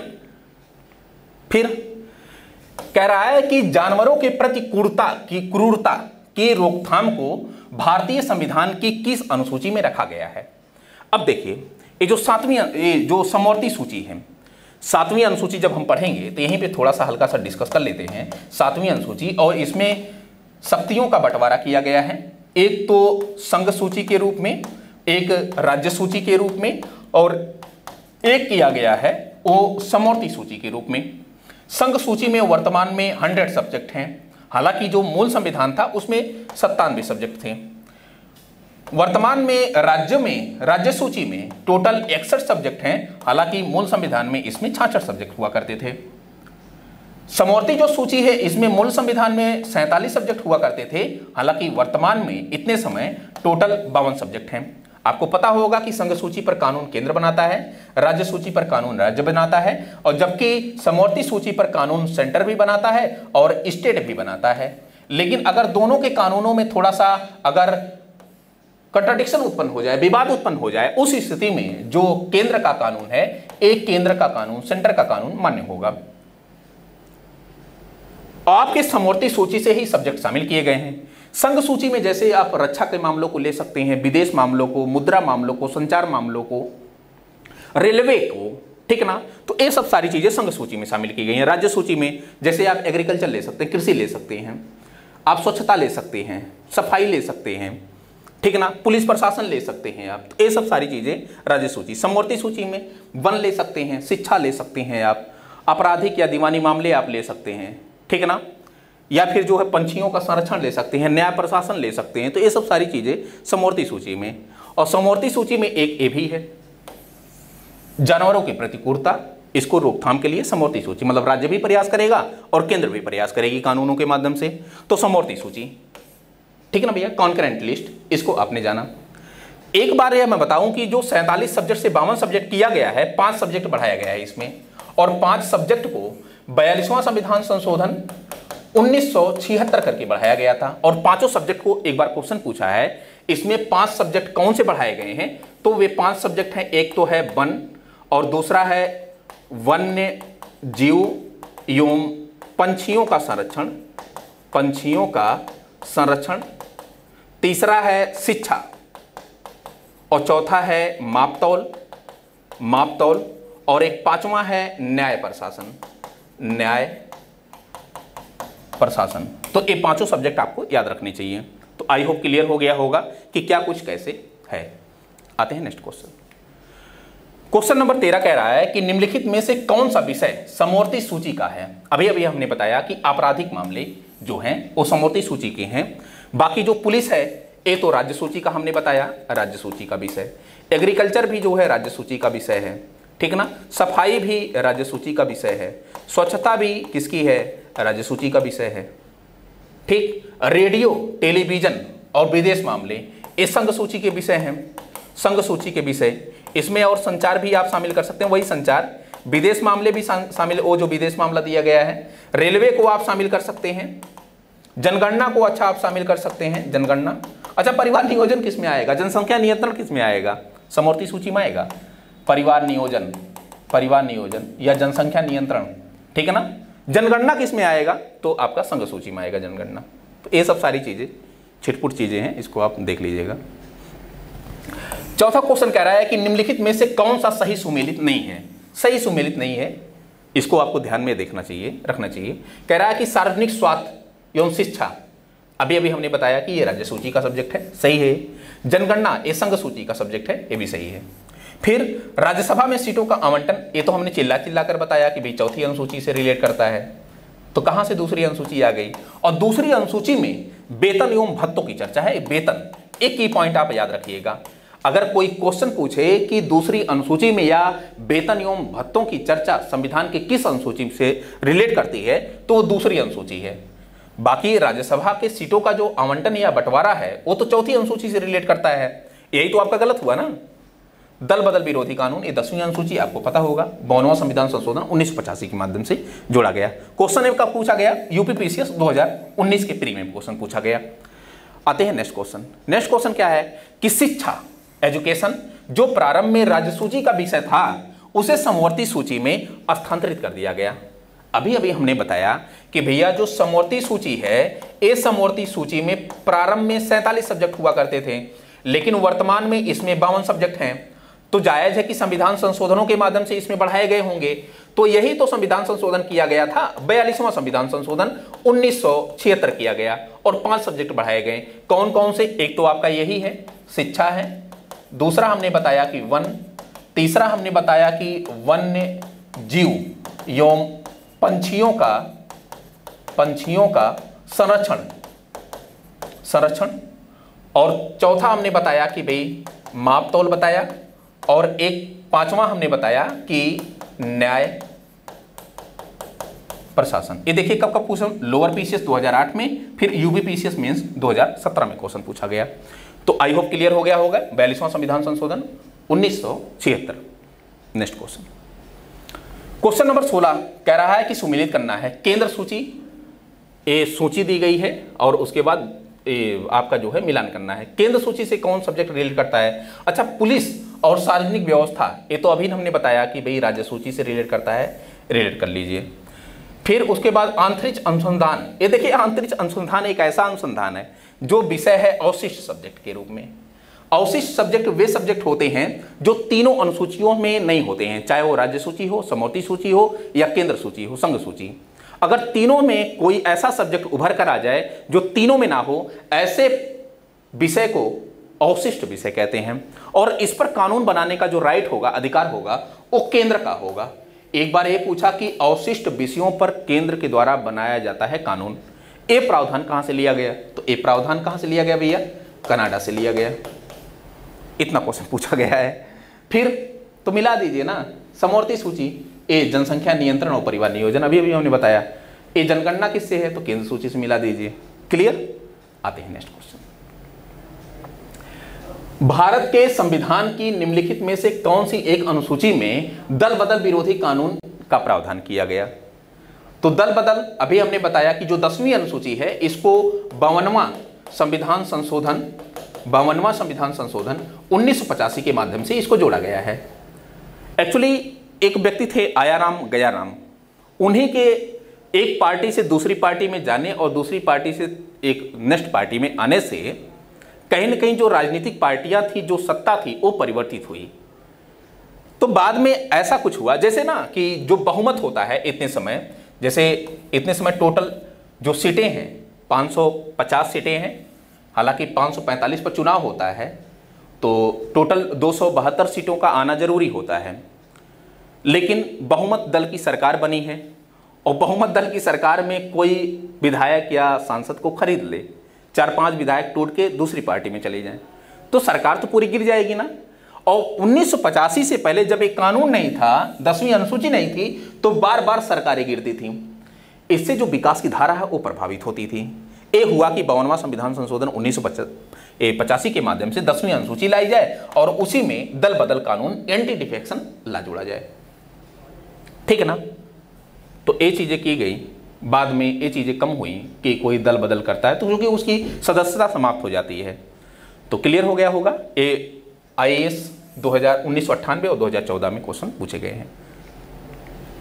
फिर कह रहा है कि जानवरों के प्रति क्रूरता की रोकथाम को भारतीय संविधान की किस अनुसूची में रखा गया है? अब देखिए ये जो समवर्ती सूची है, 7वीं अनुसूची जब हम पढ़ेंगे तो यहीं पे थोड़ा सा हल्का सा डिस्कस कर लेते हैं 7वीं अनुसूची। और इसमें शक्तियों का बंटवारा किया गया है, एक तो संघ सूची के रूप में, एक राज्य सूची के रूप में, और एक किया गया है वो समवर्ती सूची के रूप में। संघ सूची में वर्तमान में 100 सब्जेक्ट हैं, हालांकि जो मूल संविधान था उसमें 97 सब्जेक्ट थे। वर्तमान में राज्य सूची में टोटल 61 सब्जेक्ट हैं, हालांकि मूल संविधान में इसमें 66 सब्जेक्ट हुआ करते थे। समवर्ती जो सूची है इसमें मूल संविधान में 47 सब्जेक्ट हुआ करते थे, हालांकि वर्तमान में इतने समय टोटल 52 सब्जेक्ट हैं। आपको पता होगा कि संघ सूची पर कानून केंद्र बनाता है, राज्य सूची पर कानून राज्य बनाता है, और जबकि समवर्ती सूची पर कानून सेंटर भी बनाता है और स्टेट भी बनाता है। लेकिन अगर दोनों के कानूनों में थोड़ा सा अगर कंट्राडिक्शन उत्पन्न हो जाए, विवाद उत्पन्न हो जाए, उस स्थिति में जो केंद्र का कानून है, एक केंद्र का कानून, सेंटर का कानून मान्य होगा। आपके समवर्ती सूची से ही सब्जेक्ट शामिल किए गए हैं। संघ सूची में जैसे आप रक्षा के मामलों को ले सकते हैं, विदेश मामलों को, मुद्रा मामलों को, संचार मामलों को, रेलवे को, ठीक ना, तो ये सब सारी चीजें संघ सूची में शामिल की गई हैं। राज्य सूची में जैसे आप एग्रीकल्चर ले सकते हैं, कृषि ले सकते हैं, आप स्वच्छता ले सकते हैं, सफाई ले सकते हैं, ठीक ना, पुलिस प्रशासन ले सकते हैं आप, तो ये सब सारी चीजें राज्य सूची। समवर्ती सूची में वन ले सकते हैं, शिक्षा ले सकते हैं आप, आपराधिक या दीवानी मामले आप ले सकते हैं, ठीक ना, या फिर जो है पंछियों का संरक्षण ले सकते हैं, न्याय प्रशासन ले सकते हैं। तो ये सब सारी चीजें समवर्ती सूची में। और समवर्ती सूची में एक ए भी है, जानवरों की प्रति क्रूरता, इसको रोकथाम के लिए समवर्ती सूची, मतलब राज्य भी प्रयास करेगा और केंद्र भी प्रयास करेगी कानूनों के माध्यम से, तो समवर्ती सूची, ठीक है ना भैया। कॉन्करेंट लिस्ट, इसको आपने जाना। एक बार यह मैं बताऊं कि जो 47 सब्जेक्ट से 52 सब्जेक्ट किया गया है, 5 सब्जेक्ट बढ़ाया गया है इसमें, और 5 सब्जेक्ट को 42वां संविधान संशोधन 1976 करके बढ़ाया गया था। और 5 सब्जेक्ट को एक बार क्वेश्चन पूछा है, इसमें 5 सब्जेक्ट कौन से बढ़ाए गए हैं? तो वे 5 सब्जेक्ट हैं, एक तो है वन, और दूसरा है वन्य जीव एवं पंछियों का संरक्षण, तीसरा है शिक्षा, और चौथा है मापतौल, और एक 5वां है न्याय प्रशासन। तो ये 5 सब्जेक्ट आपको याद रखने चाहिए। तो आई होप क्लियर हो गया होगा कि क्या कुछ कैसे है। आते हैं नेक्स्ट क्वेश्चन। क्वेश्चन नंबर 13 कह रहा है कि निम्नलिखित में से कौन सा विषय समवर्ती सूची का है? अभी हमने बताया कि आपराधिक मामले जो हैं वो समवर्ती सूची के हैं। बाकी जो पुलिस है ये तो राज्य सूची का हमने बताया, राज्य सूची का विषय। एग्रीकल्चर भी जो है राज्य सूची का विषय है, ठीक ना। सफाई भी राज्य सूची का विषय है। स्वच्छता भी किसकी है? राज्य सूची का विषय है, ठीक। रेडियो, टेलीविजन और विदेश मामले ये संघ सूची के विषय हैं, संघ सूची के विषय। इसमें और संचार भी आप शामिल कर सकते हैं, वही संचार। विदेश मामले भी शामिल, वो जो विदेश मामला दिया गया है। रेलवे को आप शामिल कर सकते हैं, जनगणना को अच्छा आप शामिल कर सकते हैं, जनगणना। अच्छा, परिवार नियोजन किस में आएगा? जनसंख्या नियंत्रण किस में आएगा? समवर्ती सूची में आएगा। परिवार नियोजन या जनसंख्या नियंत्रण, ठीक है ना। जनगणना किस में आएगा? तो आपका संघ सूची में आएगा जनगणना। तो ये सब सारी चीजें छिटपुट चीजें हैं, इसको आप देख लीजिएगा। चौथा क्वेश्चन कह रहा है कि निम्नलिखित में से कौन सा सही सुमेलित नहीं है? सही सुमेलित नहीं है, इसको आपको ध्यान में देखना चाहिए, रखना चाहिए। कह रहा है कि सार्वजनिक स्वास्थ्य एवं शिक्षा, अभी अभी हमने बताया कि ये राज्य सूची का सब्जेक्ट है, सही है। जनगणना ये संघ सूची का सब्जेक्ट है, ये भी सही है। फिर राज्यसभा में सीटों का आवंटन, ये तो हमने चिल्ला चिल्ला कर बताया कि भाई चौथी अनुसूची से रिलेट करता है, तो कहां से दूसरी अनुसूची आ गई? और दूसरी अनुसूची में वेतन एवं भत्तों की चर्चा है। वेतन एक की पॉइंट आप याद रखिएगा, अगर कोई क्वेश्चन पूछे कि दूसरी अनुसूची में या वेतन एवं भत्तों की चर्चा संविधान के किस अनुसूची से रिलेट करती है, तो वो दूसरी अनुसूची है। बाकी राज्यसभा के सीटों का जो आवंटन या बंटवारा है वो तो चौथी अनुसूची से रिलेट करता है। यही तो आपका गलत हुआ ना। दल बदल विरोधी कानून ये 10वीं अनुसूची, आपको पता होगा, 52वां संविधान संशोधन 1985 के माध्यम से जोड़ा गया। क्वेश्चन कब पूछा गया? यूपीपीसीएस 2019 के प्री में क्वेश्चन पूछा गया। आते हैं नेक्स्ट क्वेश्चन। नेक्स्ट क्वेश्चन क्या है कि शिक्षा एजुकेशन जो प्रारंभ में राज्य सूची का विषय था उसे समवर्ती सूची में स्थानांतरित कर दिया गया। अभी अभी हमने बताया कि भैया जो समवर्ती सूची है, इस समवर्ती सूची में प्रारंभ में 47 सब्जेक्ट हुआ करते थे, लेकिन वर्तमान में इसमें 52 सब्जेक्ट हैं। तो जायज है कि संविधान संशोधनों के माध्यम से इसमें बढ़ाए गए होंगे। तो यही तो संविधान संशोधन किया गया था, 42वां संविधान संशोधन 1976 किया गया और 5 सब्जेक्ट बढ़ाए गए। कौन कौन से? एक तो आपका यही है, शिक्षा है, दूसरा हमने बताया कि वन, तीसरा हमने बताया कि वन्य जीव एवं पंछियों का संरक्षण, और चौथा हमने बताया कि भाई माप तौल बताया, और एक पांचवा हमने बताया कि न्याय प्रशासन। ये देखिए कब कब क्वेश्चन, लोअर पीसीएस 2008 में, फिर यूपी पीसीएस मेंस 2017 में क्वेश्चन पूछा गया। तो आई होप क्लियर हो गया होगा। 42वां संविधान संशोधन 1976। नेक्स्ट क्वेश्चन, क्वेश्चन नंबर 16 कह रहा है कि सुमेलित करना है केंद्र सूची, ये सूची दी गई है और उसके बाद आपका जो है मिलान करना है। केंद्र सूची से कौन सब्जेक्ट रिलेट करता है? अच्छा, पुलिस और सार्वजनिक व्यवस्था, ये तो अभी हमने बताया कि भाई राज्य सूची से रिलेट करता है, रिलेट कर लीजिए। फिर उसके बाद अंतरिक्ष अनुसंधान, ये देखिए अंतरिक्ष अनुसंधान एक ऐसा अनुसंधान है जो विषय है अवशिष्ट सब्जेक्ट के रूप में। अवशिष्ट सब्जेक्ट वे सब्जेक्ट होते हैं जो तीनों अनुसूचियों में नहीं होते हैं, चाहे वो राज्य सूची हो, समवर्ती सूची हो या केंद्र सूची हो, संघ सूची। अगर तीनों में कोई ऐसा सब्जेक्ट उभर कर आ जाए जो तीनों में ना हो, ऐसे विषय को अवशिष्ट विषय कहते हैं। और इस पर कानून बनाने का जो राइट होगा, अधिकार होगा, वो केंद्र का होगा। एक बार ये पूछा कि अवशिष्ट विषयों पर केंद्र के द्वारा बनाया जाता है कानून, ये प्रावधान कहां से लिया गया? तो ये प्रावधान कहां से लिया गया भैया? कनाडा से लिया गया। इतना क्वेश्चन पूछा गया है। फिर तो मिला दीजिए ना, समवर्ती सूची ए जनसंख्या नियंत्रण और परिवार नियोजन, अभी अभी हमने बताया। ए जनगणना किससे है? तो केंद्र सूची से मिला दीजिए। क्लियर? आते हैं नेक्स्ट क्वेश्चन। भारत के संविधान की निम्नलिखित में से कौन सी एक अनुसूची में दल बदल विरोधी कानून का प्रावधान किया गया? तो दल बदल अभी हमने बताया कि जो 10वीं अनुसूची है इसको 52वां संविधान संशोधन 1985 के माध्यम से इसको जोड़ा गया है। एक्चुअली एक व्यक्ति थे आयाराम गयाराम, उन्हीं के एक पार्टी से दूसरी पार्टी में जाने और दूसरी पार्टी से एक नेक्स्ट पार्टी में आने से कहीं न कहीं जो राजनीतिक पार्टियां थी, जो सत्ता थी, वो परिवर्तित हुई। तो बाद में ऐसा कुछ हुआ जैसे ना कि जो बहुमत होता है इतने समय, जैसे इतने समय टोटल जो सीटें हैं 550 सीटें हैं, हालांकि 545 पर चुनाव होता है, तो टोटल 272 सीटों का आना जरूरी होता है। लेकिन बहुमत दल की सरकार बनी है और बहुमत दल की सरकार में कोई विधायक या सांसद को खरीद ले, 4-5 विधायक टूट के दूसरी पार्टी में चले जाएं, तो सरकार तो पूरी गिर जाएगी ना। और 1985 से पहले जब एक कानून नहीं था, 10वीं अनुसूची नहीं थी, तो बार बार सरकारें गिरती थी। इससे जो विकास की धारा है वो प्रभावित होती थी। ये हुआ कि 52वां संविधान संशोधन 1985 के माध्यम से 10वीं अनुसूची लाई जाए और उसी में दल बदल कानून एंटी डिफेक्शन ला जोड़ा जाए। ठीक है ना? तो ये चीजें की गई। बाद में ये चीजें कम हुई कि कोई दल बदल करता है तो क्योंकि उसकी सदस्यता समाप्त हो जाती है। तो क्लियर हो गया होगा। ये IAS 1998 और 2014 में क्वेश्चन पूछे गए हैं।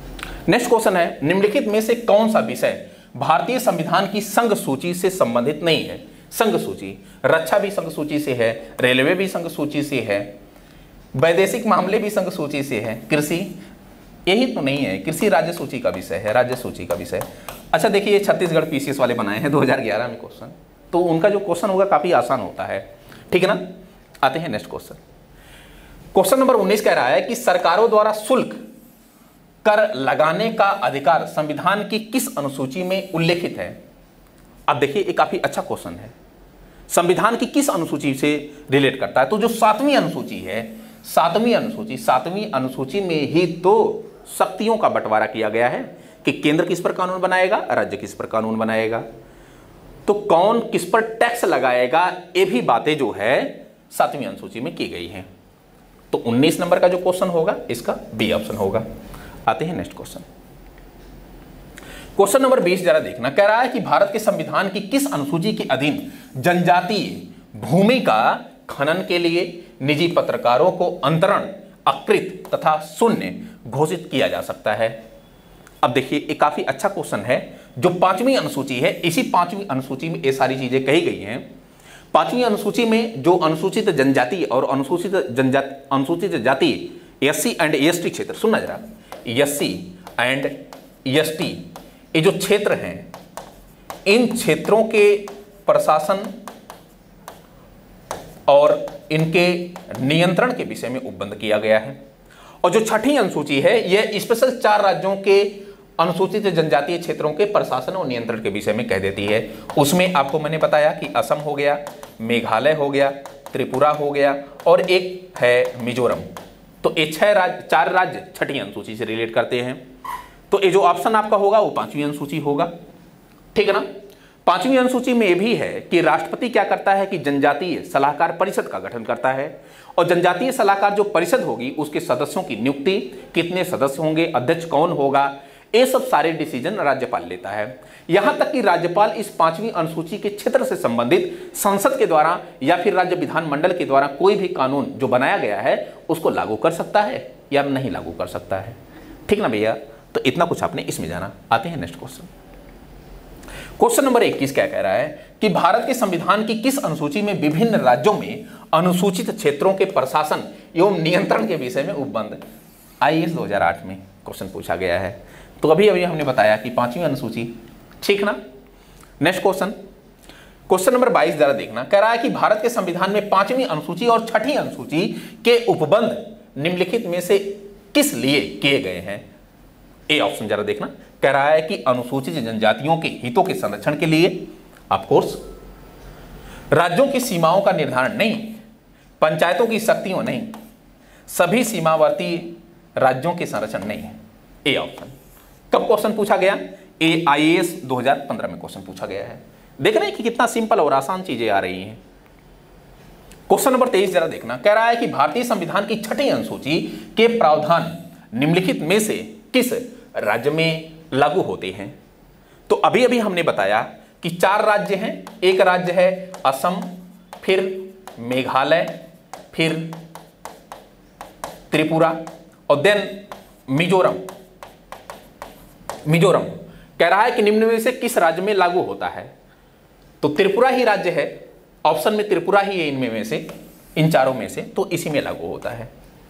नेक्स्ट क्वेश्चन है, निम्नलिखित में से कौन सा विषय भारतीय संविधान की संघ सूची से संबंधित नहीं है? संघ सूची, रक्षा भी संघ सूची से है, रेलवे भी संघ सूची से है, वैदेशिक मामले भी संघ सूची से है, कृषि यही तो नहीं है, कृषि राज्य सूची का विषय है, राज्य सूची का विषय। अच्छा देखिए, ये छत्तीसगढ़ पीसीएस वाले बनाए हैं 2011 में क्वेश्चन, तो उनका जो क्वेश्चन होगा काफी आसान होता है, ठीक है ना। आते हैं नेक्स्ट क्वेश्चन। क्वेश्चन नंबर 19 कह रहा है कि सरकारों द्वारा शुल्क कर लगाने का अधिकार संविधान की किस अनुसूची में उल्लेखित है? अब देखिए, ये काफी अच्छा क्वेश्चन है, संविधान की किस अनुसूची से रिलेट करता है? तो जो 7वीं अनुसूची है, 7वीं अनुसूची में ही तो शक्तियों का बंटवारा किया गया है कि केंद्र किस पर कानून बनाएगा, राज्य किस पर कानून बनाएगा, तो कौन किस पर टैक्स लगाएगा, ये भी बातें जो है 7वीं अनुसूची में की गई हैं। तो 19 नंबर का जो क्वेश्चन होगा इसका बी ऑप्शन होगा। आते हैं नेक्स्ट क्वेश्चन। क्वेश्चन नंबर 20 जरा देखना, कह रहा है कि भारत के संविधान की किस अनुसूची के अधीन जनजातीय भूमि का खनन के लिए निजी पत्रकारों को अंतरण, अकृत तथा शून्य घोषित किया जा सकता है? अब देखिए, ये काफी अच्छा क्वेश्चन है। जो 5वीं अनुसूची है, इसी 5वीं अनुसूची में ये सारी चीजें कही गई हैं। 5वीं अनुसूची में जो अनुसूचित जनजाति और अनुसूचित जाति एससी एंड एसटी क्षेत्र, सुनना जरा, एससी एंड एसटी ये जो क्षेत्र हैं, इन क्षेत्रों के प्रशासन और इनके नियंत्रण के विषय में उपबंध किया गया है। और जो 6ठी अनुसूची है, यह स्पेशल 4 राज्यों के अनुसूचित जनजातीय क्षेत्रों के प्रशासन और नियंत्रण के विषय में कह देती है। उसमें आपको मैंने बताया कि असम हो गया, मेघालय हो गया, त्रिपुरा हो गया और एक है मिजोरम। तो ये 4 राज्य 6ठी अनुसूची से रिलेट करते हैं। तो ये जो ऑप्शन आपका होगा वो 5वीं अनुसूची होगा, ठीक है ना। 5वीं अनुसूची में ये भी है कि राष्ट्रपति क्या करता है कि जनजातीय सलाहकार परिषद का गठन करता है, और जनजातीय सलाहकार जो परिषद होगी उसके सदस्यों की नियुक्ति, कितने सदस्य होंगे, अध्यक्ष कौन होगा, ये सब सारे डिसीजन राज्यपाल लेता है। यहां तक कि राज्यपाल इस 5वीं अनुसूची के क्षेत्र से संबंधित संसद के द्वारा या फिर राज्य विधानमंडल के द्वारा कोई भी कानून जो बनाया गया है उसको लागू कर सकता है या नहीं लागू कर सकता है, ठीक ना भैया। तो इतना कुछ आपने इसमें जाना। आते हैं नेक्स्ट क्वेश्चन। क्वेश्चन नंबर 21 क्या कह रहा है कि भारत के संविधान की किस अनुसूची में विभिन्न राज्यों में अनुसूचित क्षेत्रों के प्रशासन एवं नियंत्रण के विषय में उपबंध? आईएएस 2008 में क्वेश्चन पूछा गया है। तो अभी हमने बताया कि 5वीं अनुसूची, ठीक ना। नेक्स्ट क्वेश्चन, क्वेश्चन नंबर 22 जरा देखना, कह रहा है कि भारत के संविधान में 5वीं अनुसूची और 6ठी अनुसूची के उपबंध निम्नलिखित में से किस लिए किए गए हैं? ए ऑप्शन जरा देखना, कह रहा है कि अनुसूचित जनजातियों के हितों के संरक्षण के लिए, ऑफ कोर्स, राज्यों की सीमाओं का निर्धारण नहीं, पंचायतों की शक्तियों नहीं, सभी सीमावर्ती राज्यों के संरक्षण नहीं है। A option. कब क्वेश्चन पूछा गया? ए आईएएस 2015 में क्वेश्चन पूछा गया है। देख रहे हैं कि कितना सिंपल और आसान चीजें आ रही हैं। क्वेश्चन नंबर 23 जरा देखना, कह रहा है कि भारतीय संविधान की 6ठी अनुसूची के प्रावधान निम्नलिखित में से किस राज्य में लागू होते हैं? तो अभी हमने बताया कि 4 राज्य हैं। एक राज्य है असम, फिर मेघालय, फिर त्रिपुरा और देन मिजोरम। कह रहा है कि निम्न में से किस राज्य में लागू होता है? तो त्रिपुरा ही राज्य है, ऑप्शन में त्रिपुरा ही है इनमें से, इन चारों में से, तो इसी में लागू होता है।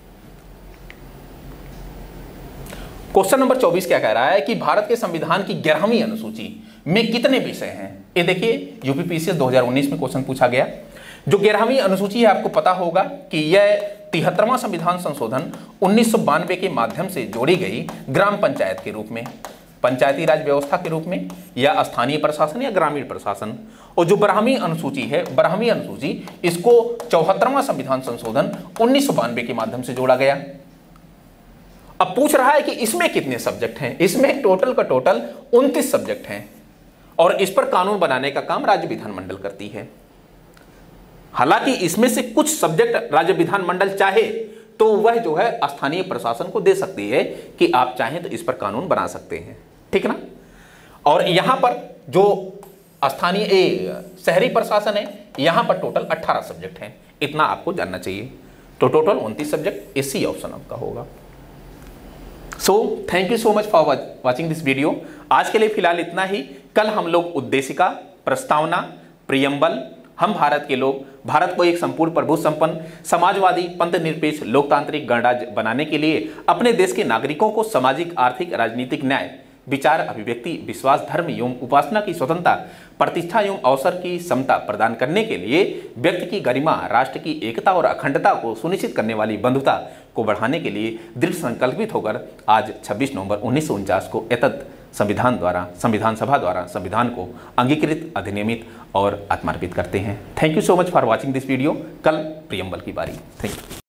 क्वेश्चन नंबर 24 क्या कह रहा है कि भारत के संविधान की 11वीं अनुसूची में कितने विषय हैं? ये देखिए, यूपीपीसीएस 2019 में क्वेश्चन पूछा गया। जो 11वीं अनुसूची है, आपको पता होगा कि यह 73वां संविधान संशोधन 1992 के माध्यम से जोड़ी गई ग्राम पंचायत के रूप में, पंचायती राज व्यवस्था के रूप में, या स्थानीय प्रशासन या ग्रामीण प्रशासन। और जो 12वीं अनुसूची है, 12वीं अनुसूची, इसको 74वां संविधान संशोधन 1992 के माध्यम से जोड़ा गया। अब पूछ रहा है कि इसमें कितने सब्जेक्ट हैं? इसमें टोटल का टोटल 29 सब्जेक्ट हैं और इस पर कानून बनाने का काम राज्य विधानमंडल करती है। हालांकि इसमें से कुछ सब्जेक्ट राज्य विधानमंडल चाहे तो वह जो है स्थानीय प्रशासन को दे सकती है कि आप चाहें तो इस पर कानून बना सकते हैं, ठीक ना। और यहां पर जो स्थानीय शहरी प्रशासन है, यहां पर टोटल 18 सब्जेक्ट हैं। इतना आपको जानना चाहिए। तो टोटल 29 सब्जेक्ट, इसी ऑप्शन आपका होगा। So thank you so much for watching this video. आज के लिए फिलहाल इतना ही। कल हम लोग उद्देशिका, प्रस्तावना, प्रियम्बल, हम भारत के लोग, भारत को एक संपूर्ण प्रभु संपन्न, समाजवादी, पंथ निरपेक्ष, लोकतांत्रिक गणराज्य बनाने के लिए अपने देश के नागरिकों को सामाजिक, आर्थिक, राजनीतिक न्याय, विचार, अभिव्यक्ति, विश्वास, धर्म एवं उपासना की स्वतंत्रता, प्रतिष्ठा एवं अवसर की समता प्रदान करने के लिए व्यक्ति की गरिमा, राष्ट्र की एकता और अखंडता को सुनिश्चित करने वाली बंधुता को बढ़ाने के लिए दृढ़ संकल्पित होकर आज 26 नवंबर 1949 को एतत् संविधान सभा द्वारा संविधान को अंगीकृत, अधिनियमित और आत्मार्पित करते हैं। Thank you so much for watching this video. कल प्रियम्बल की बारी। Thank you.